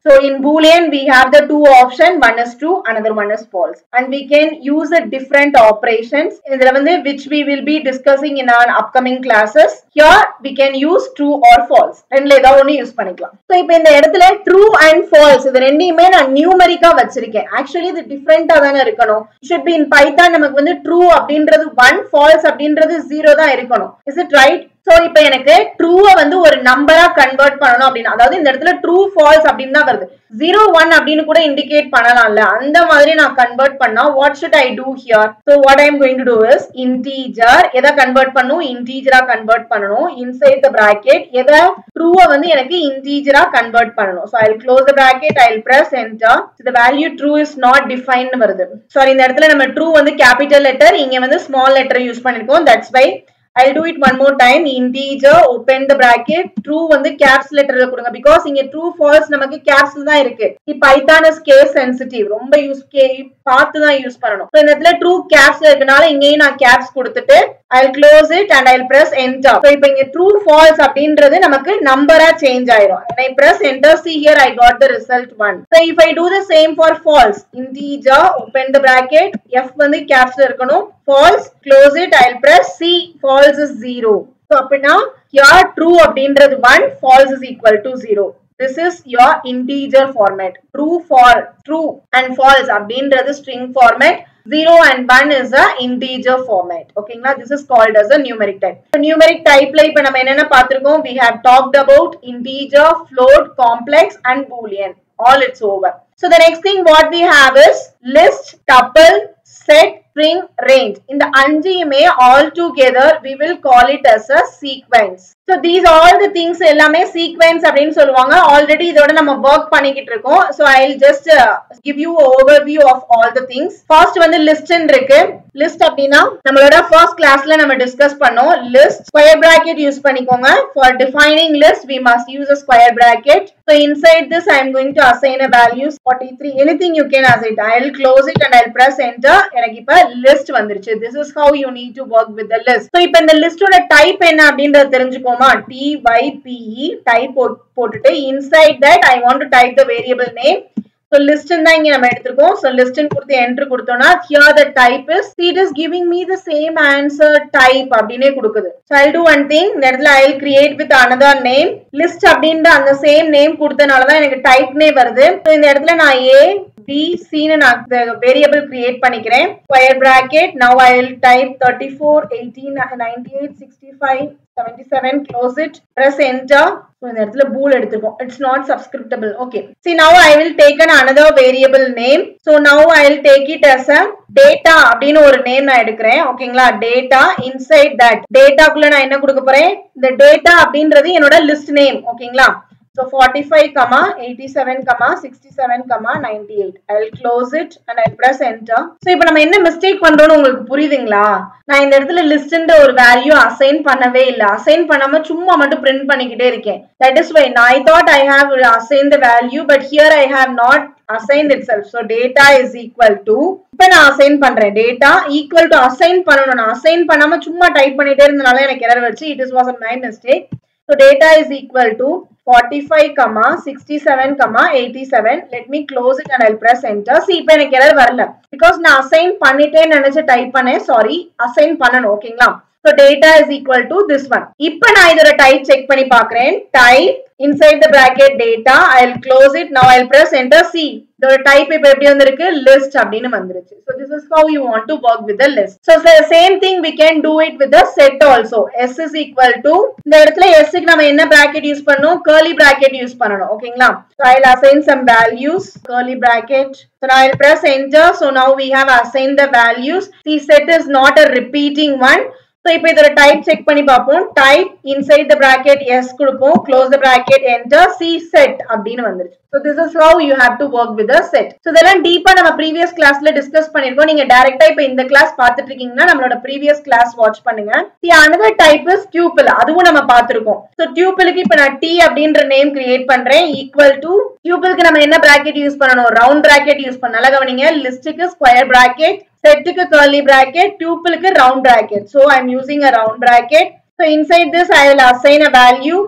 So in Boolean, we have the two option. One is true, another one is false. And we can use a different operations which we will be discussing in our upcoming classes. Here we can use true or false. ரெண்டுல ஏதாவது ஒன்னு use பண்ணிக்கலாம். So இப்போ இந்த இடத்துல true and false இது ரெண்டையுமே நான் நியூமரிக்கா வச்சிருக்கேன். Actually இது டிஃபரெண்டா தான இருக்கணும். It should be in Python நமக்கு வந்து true அப்படின்றது one, false அப்படின்றது zero தான் இருக்கணும். Is it right? So இப்போ எனக்கு ட்ரூவை வந்து ஒரு நம்பரா கன்வெர்ட் பண்ணணும் அப்படின்னா, அதாவது இந்த இடத்துல ட்ரூ ஃபால்ஸ் அப்படின்னு தான் வருது, ஜீரோ ஒன் அப்படின்னு கூட இண்டிகேட் பண்ணலாம்ல, அந்த மாதிரி நான் கன்வெர்ட் பண்ணா what should I do here? So what I am going to do is integer எதை கன்வெர்ட் பண்ணும், இன்டீஜரா கன்வெர்ட் பண்ணணும். இன்சைட் த பிராக்கெட் எதை ட்ரூவை வந்து எனக்கு இன்டீஜரா கன்வெர்ட் பண்ணணும். So I will close the bracket, I will press enter. The value true is not defined வருது. சாரி, இந்த இடத்துல நம்ம ட்ரூ வந்து கேபிட்டல் லெட்டர், இங்க வந்து ஸ்மால் லெட்டர் யூஸ் பண்ணிருக்கோம். That's why I'll do it one more time. Integer, open the bracket, true வந்து caps letter ல கொடுங்க, because இங்க true false நமக்கு caps தான் இருக்கு. Python is case sensitive, ரொம்ப யூஸ் பார்த்து தான் யூஸ் பண்ணணும். So இந்த இடத்துல true caps ல இருக்கனால இங்கேயும் நான் caps கொடுத்துட்டு I'll close it and I'll press enter. So இப்போ இங்க true false அப்படின்றது நமக்கு நம்பரா சேஞ்ச் ஆயிரும். When I press enter, see here I got the result one. So if I do the same for false, integer, open the bracket, f வந்து caps ல இருக்கணும், false, close it, I'll press C, false is zero. So apna here true அப்படின்றது one, false is equal to zero. This is your integer format. True, false, true and false அப்படின்றது string format. zero and one is a integer format. Okay, now this is called as a numeric type. So numeric type la ipo nama enna paathirkom, we have talked about integer, float, complex and boolean. All it's over. So the next thing what we have is list, tuple, set, string, range. In the அஞ்சுமே all together we will call it as a sequence. So these all the things எல்லாமே sequence அப்படினு சொல்லுவாங்க. Already இதோட நம்ம work பண்ணிக்கிட்டு இருக்கோம். So I'll just uh, give you an overview of all the things. First வந்து list இருக்கு. List அப்படினா நம்மளோட first classல நம்ம discuss பண்ணோம். List square bracket use பண்ணிக்கோங்க. For defining list we must use a square bracket. So inside this I am going to assign a value forty-three. Anything you can assign. I'll close it and I'll press enter. எனக்கு இப்ப list வந்துருச்சு. This is how you need to work with the list. So இப்ப இந்த listோட type என்ன அப்படின்றது தெரிஞ்சுக்கோமா. T Y P E type போட்டுட்டு inside that I want to type the variable name. So list தான் இங்க நம்ம எடுத்துறோம். So list ன்னு கொடுத்து enter கொடுத்தோம்னா here the type is, it is giving me the same answer type அப்படினே கொடுக்குது. So I'll do one thing. இந்த இடத்துல I'll create with another name. List அப்படின்ற அந்த same name கொடுத்தனால தான் எனக்கு type நே வருது. So இந்த இடத்துல நான் A B C ன்னு நான் variable create பண்ணிக்கிறேன். Square bracket. Now I will type thirty-four, eighteen, ninety-eight, sixty-five, seventy-seven. Close it. Press enter. So இந்த இடத்துல bool எடுத்துப்போம். It's not subscriptable. Okay. See now I will take an another variable name. So now I will take it as a data அப்படின்னு ஒரு name நான் எடுக்கிறேன். ஓகேங்களா? data. Inside that data குள்ள நான் என்ன கொடுக்க போறேன்? இந்த data அப்படின்றது என்னோட list name. ஓகேங்களா? So forty-five, eighty-seven, sixty-seven, ninety-eight. I'll close it and I'll press enter. So இப்போ நம்ம என்ன mistake பண்றோம்னு உங்களுக்கு புரியுதுங்களா? நான் இந்த இடத்துல listன்ற ஒரு value assign பண்ணவே இல்ல. assign பண்ணாம சும்மா மட்டும் print பண்ணிக்கிட்டே இருக்கேன். That is why I thought I have assigned the value, but here I have not assigned itself. So data is equal to, இப்போ நான் assign பண்றேன். data equal to assign பண்ணனும். நான் assign பண்ணாம சும்மா டைப் பண்ணிட்டே இருந்தனால எனக்கு எரர் வந்துச்சு. It was my mistake. So data is equal to forty-five, sixty-seven, eighty-seven. Let me close it and I'll press enter. See, இப்போ எனக்கு எரர் வரல. Because நான் assign பண்ணிட்டேன்னு நினைச்சு டைப் பண்ணேன். Sorry, assign பண்ணனும். ஓகேங்களா? So data is equal to this one. இப்போ நான் இதோட டைப் செக் பண்ணி பார்க்கிறேன். Type inside the bracket data. I'll close it. Now I'll press enter. See, இதோட டைப் இப்போ எப்படி வந்திருக்கு? List அப்படின்னு வந்துருச்சு. So this is how you want to work with the list. So the same thing we can do it with the set also. S is equal to, இந்த இடத்துல S க்கு நம்ம என்ன bracket யூஸ் பண்ணனும்? Curly bracket use பண்ணனும். ஓகேங்களா? So I'll assign some values. Curly bracket. So now I'll press enter. So now we have assigned the values. The set is not a repeating one. So இப்போ இதோட type check பண்ணி பாப்போம். Type inside the bracket s கொடுப்போம். Close the bracket, enter. C set அப்படின்னு வந்துருச்சு. So this is how you have to work with the set. So இதெல்லாம் டீப்பா நம்ம previous classல டிஸ்கஸ் பண்ணிருக்கோம். நீங்க டைரக்டா இப்போ இந்த கிளாஸ் பார்த்துட்டு இருக்கீங்கன்னா நம்மளோட previous class watch பண்ணுங்க. The another type is tuple. அதுவும் நம்ம பார்த்திருக்கோம். So tupleக்கு இப்போ நான் T அப்படின்ற நேம் கிரியேட் பண்றேன். equal to tupleக்கு நம்ம என்ன bracket யூஸ் பண்ணனும்? round bracket யூஸ் பண்ணனால கவனிங்க. listக்கு square bracket, setக்கு curly bracket, tupleக்கு round bracket. So I'm using a round bracket. So inside this I will assign a value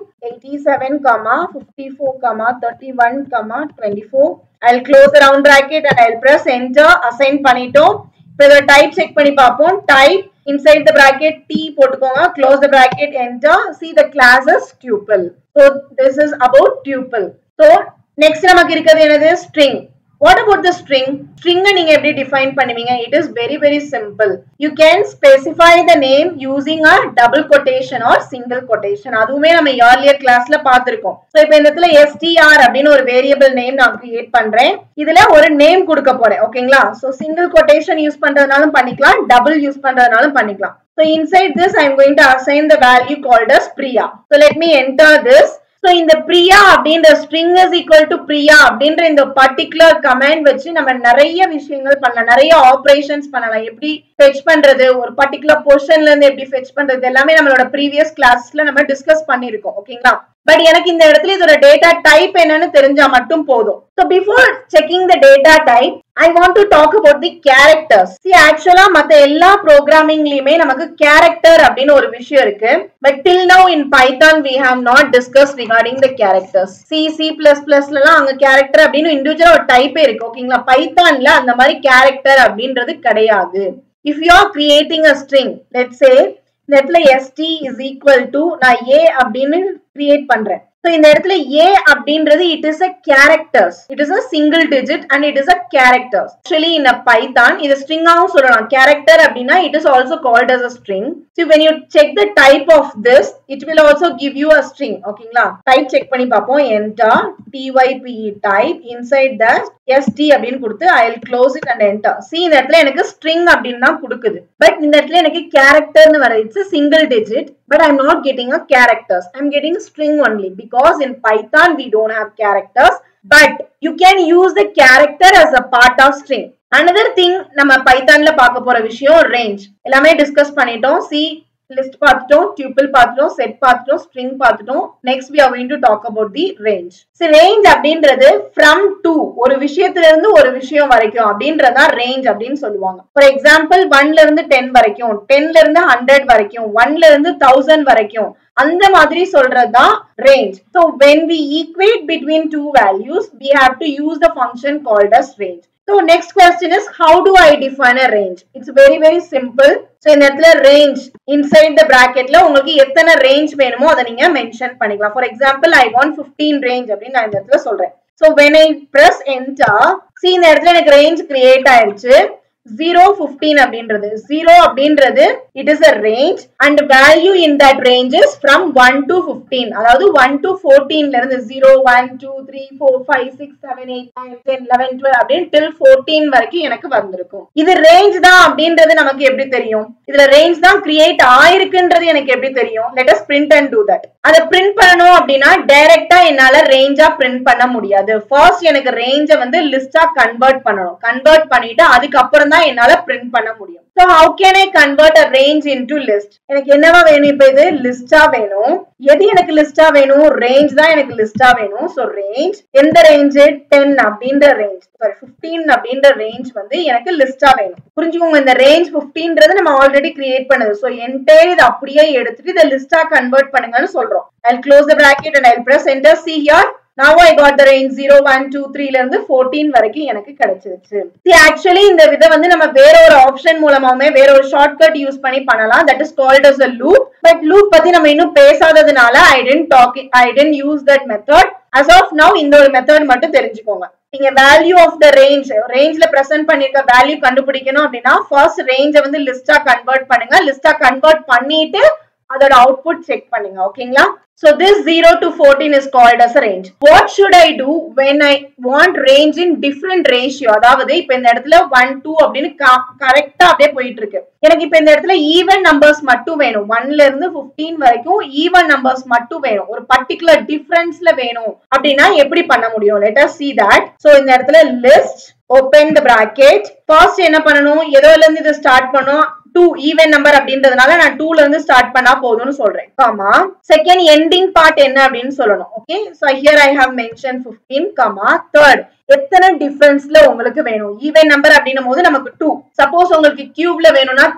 fifty-seven comma fifty-four comma thirty-one comma twenty-four. I'll close the round bracket and I'll press enter. Assign பண்ணிட்டோம். இப்போ இத type check பண்ணி பாப்போம். Type inside the bracket t போட்டுக்கோங்க. Close the bracket, enter. See the class is tuple. So this is about tuple. So next நமக்கு இருக்கிறது என்னது? String. What about the string? String நீங்க எப்படி define பண்ணுவீங்க? It is very very simple. You can specify the name using a double quotation or single quotation. அதுவுமே நம்ம earlier classல பார்த்திருக்கோம். So இப்போ இந்த இடத்துல str அப்படின ஒரு variable name நான் create பண்றேன். இதுல ஒரு name கொடுக்க போறேன். ஓகேங்களா? So single quotation யூஸ் பண்றதுனாலும் பண்ணிக்கலாம், double யூஸ் பண்றதுனாலும் பண்ணிக்கலாம். So inside this I am going to assign the value called as Priya. So let me enter this. So in the Priya அப்படின்ற string is equal to Priya அப்படின்ற இந்த particular command வச்சு நம்ம நிறைய விஷயங்கள் பண்ணலாம், நிறைய operations பண்ணலாம். எப்படி fetch பண்றது, ஒரு particular portionல இருந்து எப்படி fetch பண்றது எல்லாமே நம்மளோட previous classல நம்ம discuss பண்ணிருக்கோம். ஓகேங்களா? பட் எனக்கு இந்த இடத்துல இதோட data type என்னன்னு தெரிஞ்சா மட்டும் போதும். So before checking the data type, I want to talk about the characters. See, actually மத்த எல்லா programmingலயுமே நமக்கு character அப்படின ஒரு விஷயம் இருக்கு. But till now in Python we have not discussed regarding the characters. C, C++ லலாம் அங்க character அப்படினு individual ஒரு டைப்பே இருக்கு. ஓகேங்களா? Pythonல அந்த மாதிரி character அப்படின்றது கிடையாது. If you are creating a string, let's say இந்த இடத்துல st is equal to நான் a அப்படின்னு create பண்றேன். So இந்த இடத்துல a அப்படின்றது it is a characters. It is a single digit and it is a characters. Actually in a Python இது string ஆவும் சொல்லலாம். Character அப்படினா it is also called as a string. So when you check the type of this, it will also give you a string. ஓகேங்களா? Type check பண்ணி பாப்போம். Enter type type inside the st அப்படினு கொடுத்து I'll close it and enter. See இந்த இடத்துல எனக்கு string அப்படினு தான் கொடுக்குது. But இந்த இடத்துல எனக்கு character னு வருது. It's a single digit, but I'm not getting a characters. I'm getting a string only because in Python we don't have characters, but you can use the character as a part of string. Another thing நம்ம Pythonல பார்க்க போற விஷயம் range. எல்லாமே discuss பண்ணிட்டோம். See, list பார்த்துட்டோம், tuple பார்த்துட்டோம், set பார்த்துட்டோம், string பார்த்துட்டோம். Next we are going to talk about the range. See, range அப்படின்றது from to ஒரு விஷயத்துல இருந்து ஒரு விஷயம் வரைக்கும் அப்படின்றதா range அப்படின்னு சொல்லுவாங்க. For example, one ல இருந்து ten வரைக்கும், ten ல இருந்து one hundred வரைக்கும், one ல இருந்து one thousand வரைக்கும் அந்த மாதிரி சொல்றதா range. So when we equate between two values, we have to use the function called as range. So next question is, how do I define a range? It's very very simple. So in இடத்துல range inside the bracketல உங்களுக்கு எத்தனை range வேணுமோ அதை நீங்க mention பண்ணிக்கலாம். For example, I want fifteen range அப்படின்னு நான் இந்த இடத்துல சொல்றேன். So when I press enter, see இந்த இடத்துல எனக்கு range create ஆயிருச்சு. zero fifteen அப்படின்றது zero அப்படின்றது it is a range and value in that range is from one to fifteen. அதாவது one to fourteen ல இருந்து zero one two three four five six seven eight nine ten eleven twelve அப்படியே till fourteen வரைக்கும் எனக்கு வந்திருக்கும். இது range தான் அப்படின்றது நமக்கு எப்படி தெரியும்? இதுல range தான் create ஆயிருக்குன்றது எனக்கு எப்படி தெரியும்? Let us print and do that. அத print பண்ணனும் அப்படினா டைரக்ட்டா என்னால range ஆ print பண்ண முடியாது. First எனக்கு range வந்து list ஆ convert பண்ணனும். convert பண்ணிட்டு அதுக்கு அப்புறம் தான் என்னால print பண்ண முடியும். So how can I convert a range into list? எனக்கு என்னவா வேணும்? இப்போ இது list ஆ வேணும். எது எனக்கு list ஆ வேணும்? range தான் எனக்கு list ஆ வேணும். So range எந்த range? ten அப்படின்ற range. sorry fifteen அப்படின்ற range வந்து எனக்கு list ஆ வேணும். புரிஞ்சுக்கோங்க, இந்த range fifteen-ன்றது நம்ம ஆல்ரெடி கிரியேட் பண்ணது. So entire இது அப்படியே எடுத்துட்டு இத list ஆ கன்வர்ட் பண்ணுங்கன்னு சொல்றோம். I'll close the bracket and I'll press enter. See here, now I got the range zero one two three ல இருந்து fourteen வரைக்கும் எனக்கு கிடைச்சிருச்சு. See, actually இந்த வித வந்து நம்ம வேற ஒரு ஆப்ஷன் மூலமாவே வேற ஒரு ஷார்ட்கட் யூஸ் பண்ணி பண்ணலாம். That is called as a loop. But loop பத்தி நம்ம இன்னும் பேசாததனால I didn't talk I didn't use that method. As of now இந்த ஒரு மெத்தட் மட்டும் தெரிஞ்சுக்கோங்க. நீங்க value of the range rangeல பிரசன்ட் பண்ணிருக்க வேல்யூ கண்டுபிடிக்கணும் அப்படினா first range வந்து list ஆ கன்வர்ட் பண்ணுங்க. list ஆ கன்வர்ட் பண்ணிட்டு அதோட அவுட்புட் செக் பண்ணுங்க. ஓகேங்களா? So this zero to fourteen is called as a range. What should I do when I want range in different ratio? அதாவது இப்போ இந்த இடத்துல one two அப்படினு கரெக்ட்டா அப்படியே போயிட்டு இருக்கு. எனக்கு இப்போ இந்த இடத்துல even numbers மட்டும் வேணும். one ல இருந்து fifteen வரைக்கும் even numbers மட்டும் வேணும். ஒரு particular differenceல வேணும் அப்படினா எப்படி பண்ண முடியும்? Let us see that. So இந்த இடத்துல list, open the bracket. First என்ன பண்ணனும்? எதோல இருந்து இது ஸ்டார்ட் பண்ணனும்? two even number அப்படின்றதுனால நான் two ல இருந்து ஸ்டார்ட் பண்ணா போதும்னு சொல்றேன். காமா செகண்ட் எண்டிங் பார்ட் என்ன அப்படினு சொல்லணும். Okay, so here I have mention fifteen comma third எத்தனை டிஃபரன்ஸ்ல உங்களுக்கு வேணும்? ஈவன் நம்பர் அப்படினும்போது நமக்கு two. சப்போஸ் உங்களுக்கு கியூப்ல வேணும்னா three.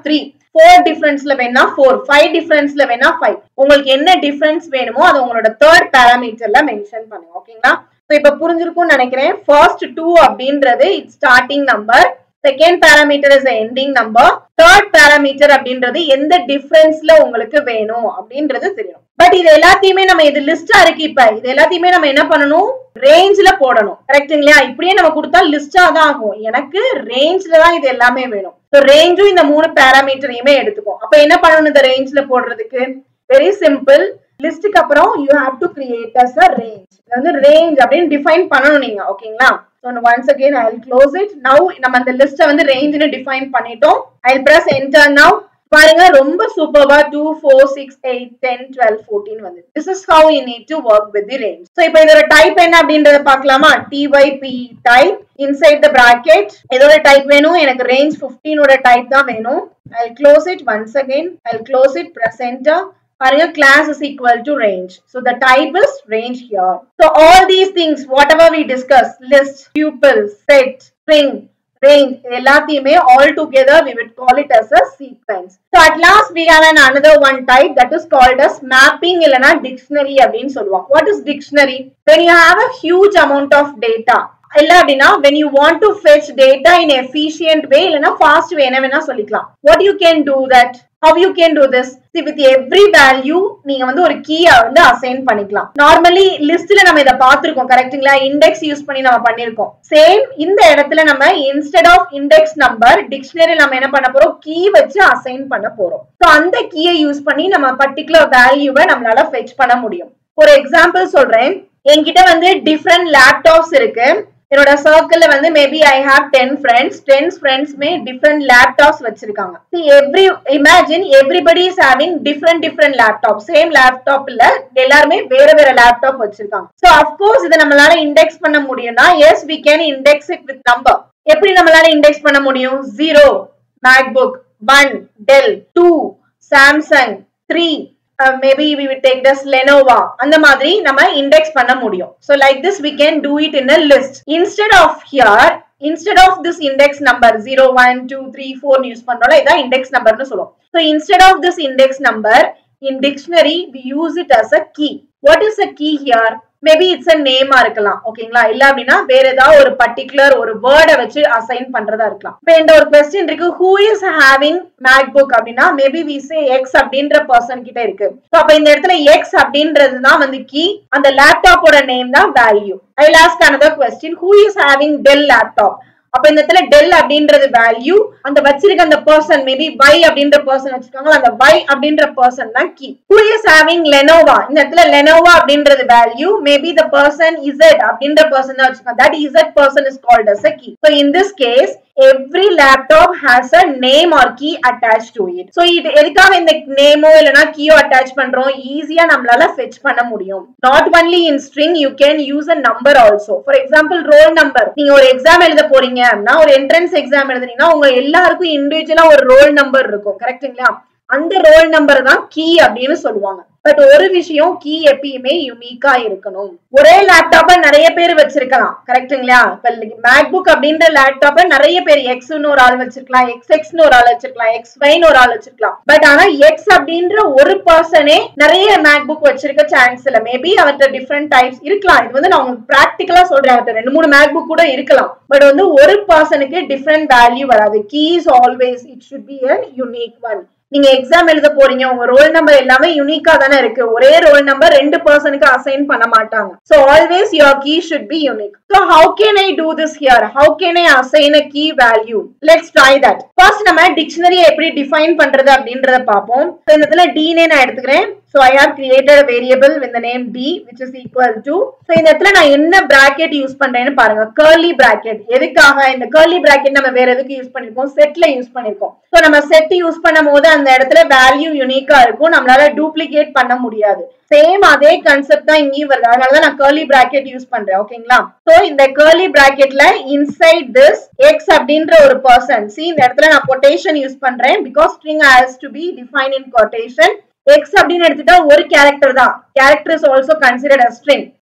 four differenceல வேணா four, five differenceல வேணா five. உங்களுக்கு என்ன difference வேணுமோ அது உங்களோட third parameterல mention பண்ணுங்க. ஓகேங்களா? சோ இப்ப புரிஞ்சிருக்கும்னு நினைக்கிறேன். first two அப்படின்றது it's starting number, second parameter is the ending number, third parameter அப்படின்றது எந்த differenceல உங்களுக்கு வேணும் அப்படின்றது தெரியும். பட் இது எல்லாத்தையுமே நம்ம இது லிஸ்டா இருக்கு. இப்ப இது எல்லாத்தையுமே நம்ம என்ன பண்ணணும், ரேஞ்ச்ல போடணும். கரெக்ட்டுங்களா? இப்படியே நம்ம கொடுத்தா லிஸ்டா தான் ஆகும். எனக்கு ரேஞ்ச்ல தான் இது எல்லாமே வேணும். சோ ரேஞ்சும் இந்த மூணு பாராமீட்டரையுமே எடுத்துக்கும். அப்ப என்ன பண்ணணும் இந்த ரேஞ்ச்ல போடுறதுக்கு? Very simple. லிஸ்டுக்கு அப்புறம் you have to create as a range. இது வந்து ரேஞ்ச் அப்படின்னு டிஃபைன் பண்ணணும் நீங்க. ஓகேங்களா? So once again I will close it. Now நம்ம அந்த லிஸ்ட வந்து ரேஞ்ச்னு டிஃபைன் பண்ணிட்டோம். I will press enter now. பாருங்க ரொம்ப சூப்பர்வா two, four, six, eight, ten, twelve, fourteen வந்து. This is how you need to work with the range. So இப்போ இதோட டைப் என்ன அப்படின்றத பார்க்கலாமா? T Y P type inside the bracket. இதோட type வேணும் எனக்கு range fifteen ஓட டைப் தான் வேணும். I'll close it once again. I'll close it, press enter. பாருங்க class is equal to range. So the type is range here. So all these things whatever we discuss, list, tuple, set, string, range, எல்லாத்தையுமே all together we would call it as a sequence. So at last we have an another one type that is called as mapping இல்லனா dictionary அப்படினு சொல்லுவாங்க. What is dictionary? When you have a huge amount of data, இல்ல அப்படினா when you want to fetch data in efficient way இல்லனா fast way என்ன வேணா சொல்லிக்கலாம். What you can do that? How you can do this? See, with every value நீங்க வந்து ஒரு key வந்து assign பண்ணிக்கலாம். Normally listல நம்ம இத பாத்துறோம். கரெக்ட்டுங்களா? index யூஸ் பண்ணி நம்ம பண்ணிருக்கோம். சேம் இந்த இடத்துல நம்ம instead of index number dictionary நம்ம என்ன பண்ண போறோம்? key வச்சு assign பண்ண போறோம். சோ அந்த key யூஸ் பண்ணி நம்ம particular value-வை நம்மளால fetch பண்ண முடியும். ஒரு எக்ஸாம்பிள் சொல்றேன். என்கிட்ட வந்து different laptops இருக்கு. என்னோட சர்க்கிள்ல வந்து maybe I have ten friends, ten friends மே different laptops வச்சிருக்காங்க. See every imagine everybody is having different different laptops. Same laptop இல்ல, எல்லாரும் வேற வேற laptop வச்சிருக்காங்க. So of course இத நம்மளால இன்டெக்ஸ் பண்ண முடியும்னா yes we can index it with number. எப்படி நம்மளால இன்டெக்ஸ் பண்ண முடியும்? zero MacBook, one Dell, two Samsung, three Uh, maybe we will take this Lenovo. அந்த மாதிரி நம்ம இன்டெக்ஸ் பண்ண முடியும். So like this we can do it in a list. Instead of here, instead of this index number zero, one, two, three, four use பண்றோம்ல, இதான் index நம்பர்னு சொல்லுவோம். So instead of this index number in dictionary we use it as a key. What is a key here? Maybe it's a name ஆ இருக்கலாம். ஓகேங்களா? இல்ல அப்படினா வேற ஏதாவது ஒரு பர்టిక్యులர் ஒரு வேர்ட வச்சு அசைன் பண்றதா இருக்கலாம். இப்போ இந்த ஒரு क्वेश्चन இருக்கு, who is having MacBook அப்படினா maybe we say X அப்படிங்கற பர்சன் கிட்ட இருக்கு. சோ அப்ப இந்த இடத்துல X அப்படின்றது தான் வந்து key, அந்த லேப்டாப்போட நேம் தான் value. I will ask another question, who is having Dell laptop? அப்ப இந்த இடத்துல Dell அப்படின்றது வேல்யூ, அந்த வச்சிருக்க அந்த பர்சன் மேபி Y அப்படின்ற பர்சன் வச்சிருக்காங்க, அந்த Y அப்படின்ற பர்சன் தான் key. Who is having Lenovo? இந்த இடத்துல Lenovo அப்படின்றது value, maybe the person Z அப்படின்ற பர்சன் தான் வச்சிருக்காங்க, that Z person is called as a key. So in this case every laptop has a name or key attached to it. So இது எதுக்காக இந்த நேமோ இல்லனா கீயோ அட்டாச் பண்றோம்? ஈஸியா நம்மளால fetch பண்ண முடியும். Not only in string, you can use a number also. For example, roll number. நீங்க ஒரு எக்ஸாம் எழுத போறீங்க அப்படினா, ஒரு என்ட்ரன்ஸ் எக்ஸாம் எழுதுறீங்கன்னா உங்க எல்லாருக்கும் இண்டிவிஜுவலா ஒரு ரோல் நம்பர் இருக்கும். கரெக்ட்டுங்களா? அந்த ரோல் நம்பர் தான் கீ அப்படின்னு சொல்லுவாங்க. பட் ஒரு விஷயம், கீ எப்பயுமே யூனிக்கா இருக்கணும். ஒரே லேப்டாப்ப நிறைய பேர் வச்சிருக்கலாம். கரெக்ட்டுங்களா? இப்ப மேக்புக் அப்படின்ற லேப்டாப்ப நிறைய பேர் எக்ஸ்னு ஒரு ஆள் வச்சிருக்கலாம், எக்ஸ் எக்ஸ்னு ஒரு ஆள் வச்சிருக்கலாம், எக்ஸ் ஒய்னு ஒரு ஆள் வச்சிருக்கலாம். பட் ஆனா எக்ஸ் அப்படின்ற ஒரு பர்சனே நிறைய மேக்புக் வச்சிருக்க சான்ஸ் இல்ல. மேபி அவர்கிட்ட டிஃப்ரெண்ட் டைப்ஸ் இருக்கலாம். இது வந்து நான் உங்களுக்கு பிராக்டிகலா சொல்றேன். அவர்கிட்ட ரெண்டு மூணு மேக்புக் கூட இருக்கலாம். பட் வந்து ஒரு பர்சனுக்கு டிஃப்ரெண்ட் வேல்யூ வராது. Key is always it should be a unique one. நீங்க எக்ஸாம் எழுத போறீங்க, உங்க ரோல் நம்பர் எல்லாமே யூனிக்கா தானே இருக்கு. ஒரே ரோல் நம்பர் ரெண்டு பர்சனுக்கு அசைன் பண்ண மாட்டாங்க. So always your key should be unique. So how can I do this here? How can I assign a key value? Let's try that. First நம்ம டிக்ஷனரி எப்படி டிஃபைன் பண்றது அப்படின்றத பாப்போம். So இந்த இடத்துல D னே நான் எடுத்துக்கிறேன். So I have created a variable with the name D which is equal to, so இந்த இடத்துல நான் என்ன bracket யூஸ் பண்றேன்னு பாருங்க, curly bracket. எதுக்காக இந்த curly bracket நம்ம வேற எதுக்கு யூஸ் பண்ணிருக்கோம்? செட்ல யூஸ் பண்ணிருக்கோம். So நம்ம செட் யூஸ் பண்ணும்போது அந்த இடத்துல வேல்யூ யூனிக்கா இருக்கும், நம்மளால டூப்ளிகேட் பண்ண முடியாது. சேம் அதே கான்செப்ட் தான் இங்கேயும் வருது, அதனால தான் நான் curly bracket யூஸ் பண்றேன். ஓகேங்களா? So இந்த curly bracketல inside this X அப்படின்ற ஒரு person, see இந்த இடத்துல நான் quotation யூஸ் பண்றேன் because string has to be defined in quotation. X அப்படின்னு எடுத்துட்டா ஒரு கேரக்டர் தான். Character is also considered as string.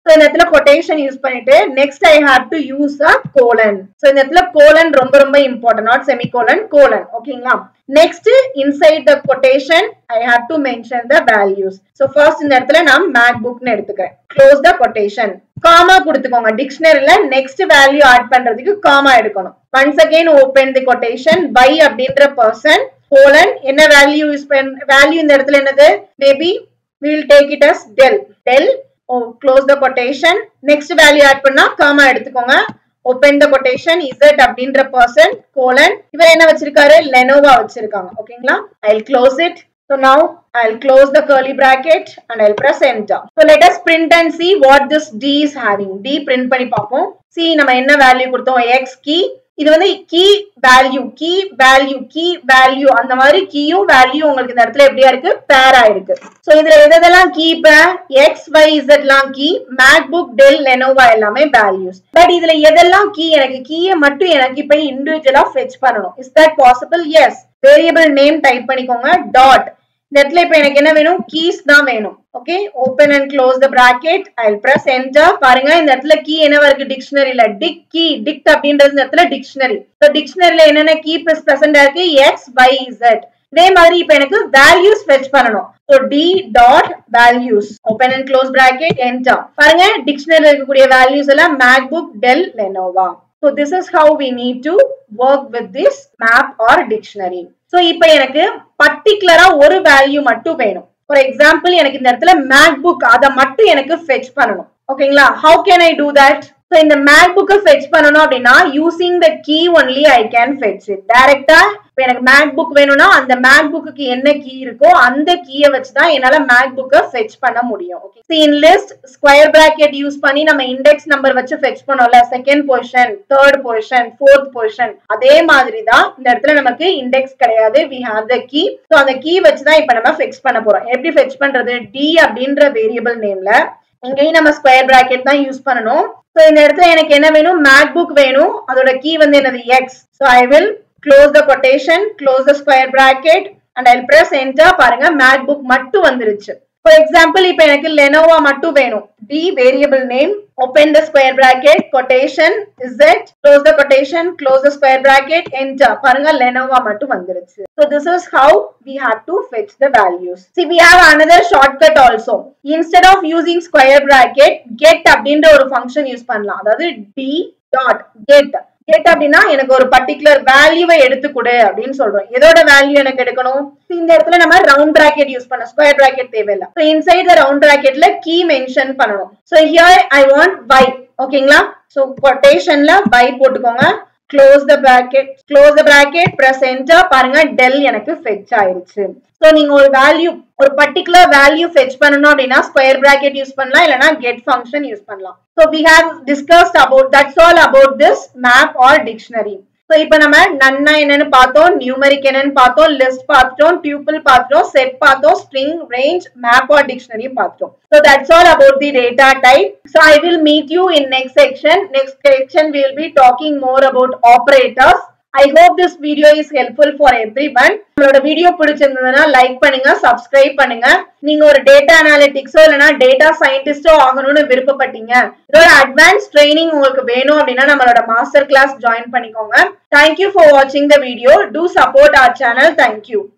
So இந்த இடத்துல quotation யூஸ் பண்ணிட்டு next I have to use a colon. So இந்த இடத்துல colon ரொம்ப ரொம்ப important, not semicolon, colon. ஓகேங்களா? Next inside the quotation I have to mention the values. So first இந்த இடத்துல நான் MacBook னு எடுத்துக்கிறேன். Close the quotation. Comma கொடுத்துக்கோங்க. Dictionaryல next value add பண்றதுக்கு comma எடுக்கணும். Once again open the quotation by அப்படின்ற person colon என்ன value யூஸ் பண்ண value இந்த இடத்துல என்னது? Maybe we will take it as del. Del. Oh, close the quotation. Next value add பண்ணா comma எடுத்துக்கோங்க. Open the quotation z அப்படின்ற person colon இவர் என்ன வச்சிருக்காரு Lenovo வச்சிருக்காங்க. ஓகேங்களா? I'll close it. So now I'll close the curly bracket and I'll press enter. So let us print and see what this D is having. D print பண்ணி பாப்போம். See நம்ம என்ன value கொடுத்தோம் x key. இது வந்து key value key value key value அந்த மாதிரி keyயும் value உங்களுக்கு இந்த இடத்துல எப்படியா இருக்கு pair ஆயிருக்கு. சோ இதுல எதெல்லாம் key இப்ப x y z எல்லாம் key, MacBook Dell Lenovo எல்லாமே values. பட் இதுல எதெல்லாம் key எனக்கு key மட்டும் எனக்கு இப்ப இண்டிவிஜுவலா fetch பண்ணனும். Is that possible? Yes. Variable name type பண்ணிக்கோங்க dot. இந்த இடத்துல இப்ப எனக்கு என்ன வேணும் keys தான் வேணும். Okay, open and close the bracket. I'll press enter. பாருங்க இந்த இடத்துல key என்னவா இருக்கு dictionaryல dict key dict அப்படின்றது இந்த இடத்துல dictionary. So dictionaryல என்னென்ன key present இருக்கு x y z. இதே மாதிரி இப்ப எனக்கு values fetch பண்ணனும். So d dot values. Open and close bracket enter. பாருங்க dictionaryல இருக்கக்கூடிய values எல்லாம் MacBook Dell Lenovo. So this is how we need to work with this map or dictionary. So இப்ப எனக்கு particular ஒரு value மட்டும் வேணும். For example, எனக்கு இந்த இடத்துல MacBook அத மட்டும் எனக்கு fetch பண்ணனும். ஓகேங்களா? How can I do that? So இந்த MacBook fetch பண்ணனும் அப்படினா using the key only I can fetch it. டைரக்ட்டா இப்ப எனக்கு MacBook வேணும்னா அந்த MacBookக்கு என்ன key இருக்கோ அந்த key-ய வச்சு தான் என்னால MacBook fetch பண்ண முடியும். Okay. See in list square bracket use பண்ணி நம்ம index number வச்சு fetch பண்ணோம்ல second position, third position, fourth position. அதே மாதிரி தான் இந்த இடத்துல நமக்கு index கிடையாது. We have the key. So அந்த key வச்சு தான் இப்ப நம்ம fetch பண்ண போறோம். எப்படி fetch பண்றது? D அப்படின்ற variable nameல இங்கேயும் நம்ம square bracket தான் யூஸ் பண்ணனும். So இந்த இடத்துல எனக்கு என்ன வேணும் MacBook வேணும் அதோட key வந்து என்னது x. So I will close the quotation, close the square bracket and I'll press enter. பாருங்க MacBook மட்டும் வந்துருச்சு. For example இப்போ எனக்கு Lenovo மட்டும் வேணும். D variable name, open the square bracket, quotation z, close the quotation, close the square bracket, enter. பாருங்க Lenovo மட்டும் வந்துருச்சு. So this is how we have to fetch the values. See we have another shortcut also. Instead of using square bracket, get அப்படின்ற ஒரு function use பண்ணலாம். அதாவது d dot get. get அப்படினா எனக்கு ஒரு particular value எடுத்து கொடு அப்படினு சொல்றோம். எதோட value எனக்கு எடுக்கணும்? இந்த இடத்துல நம்ம round bracket யூஸ் பண்ண square bracket தேவையில்லை. So inside the round bracketல key mention பண்ணனும். So here I want y. ஓகேங்களா? So quotationல y போட்டுக்கோங்க. Close the bracket, close the bracket, press enter. பாருங்க del எனக்கு fetch ஆயிருச்சு. So நீங்க ஒரு value ஒரு particular value fetch பண்ணனும் அப்படினா square bracket யூஸ் பண்ணலாம் இல்லனா get function யூஸ் பண்ணலாம். So we have discussed about that's all about this map or dictionary. So இப்போ நம்ம நன்னா என்னன்னு பார்த்தோம், numeric என்னன்னு பார்த்தோம், list பார்த்தோம், tuple பார்த்தோம், set பார்த்தோம், string, range, map or dictionary பார்த்தோம். So that's all about the data type. So I will meet you in next section. Next section we will be talking more about operators. I hope this video is helpful for everyone. நம்மளோட video பிடிச்சிருந்ததுன்னா like பண்ணுங்க, subscribe பண்ணுங்க. நீங்க ஒரு data அனாலிட்டிக்ஸோ இல்லனா data சயின்டிஸ்டோ ஆகணும்னு விருப்பப்பட்டீங்க, இதோட advance training உங்களுக்கு வேணும் அப்படின்னா நம்மளோட மாஸ்டர் கிளாஸ் ஜாயின் பண்ணிக்கோங்க. Thank you for watching the video. Do support our channel. Thank you.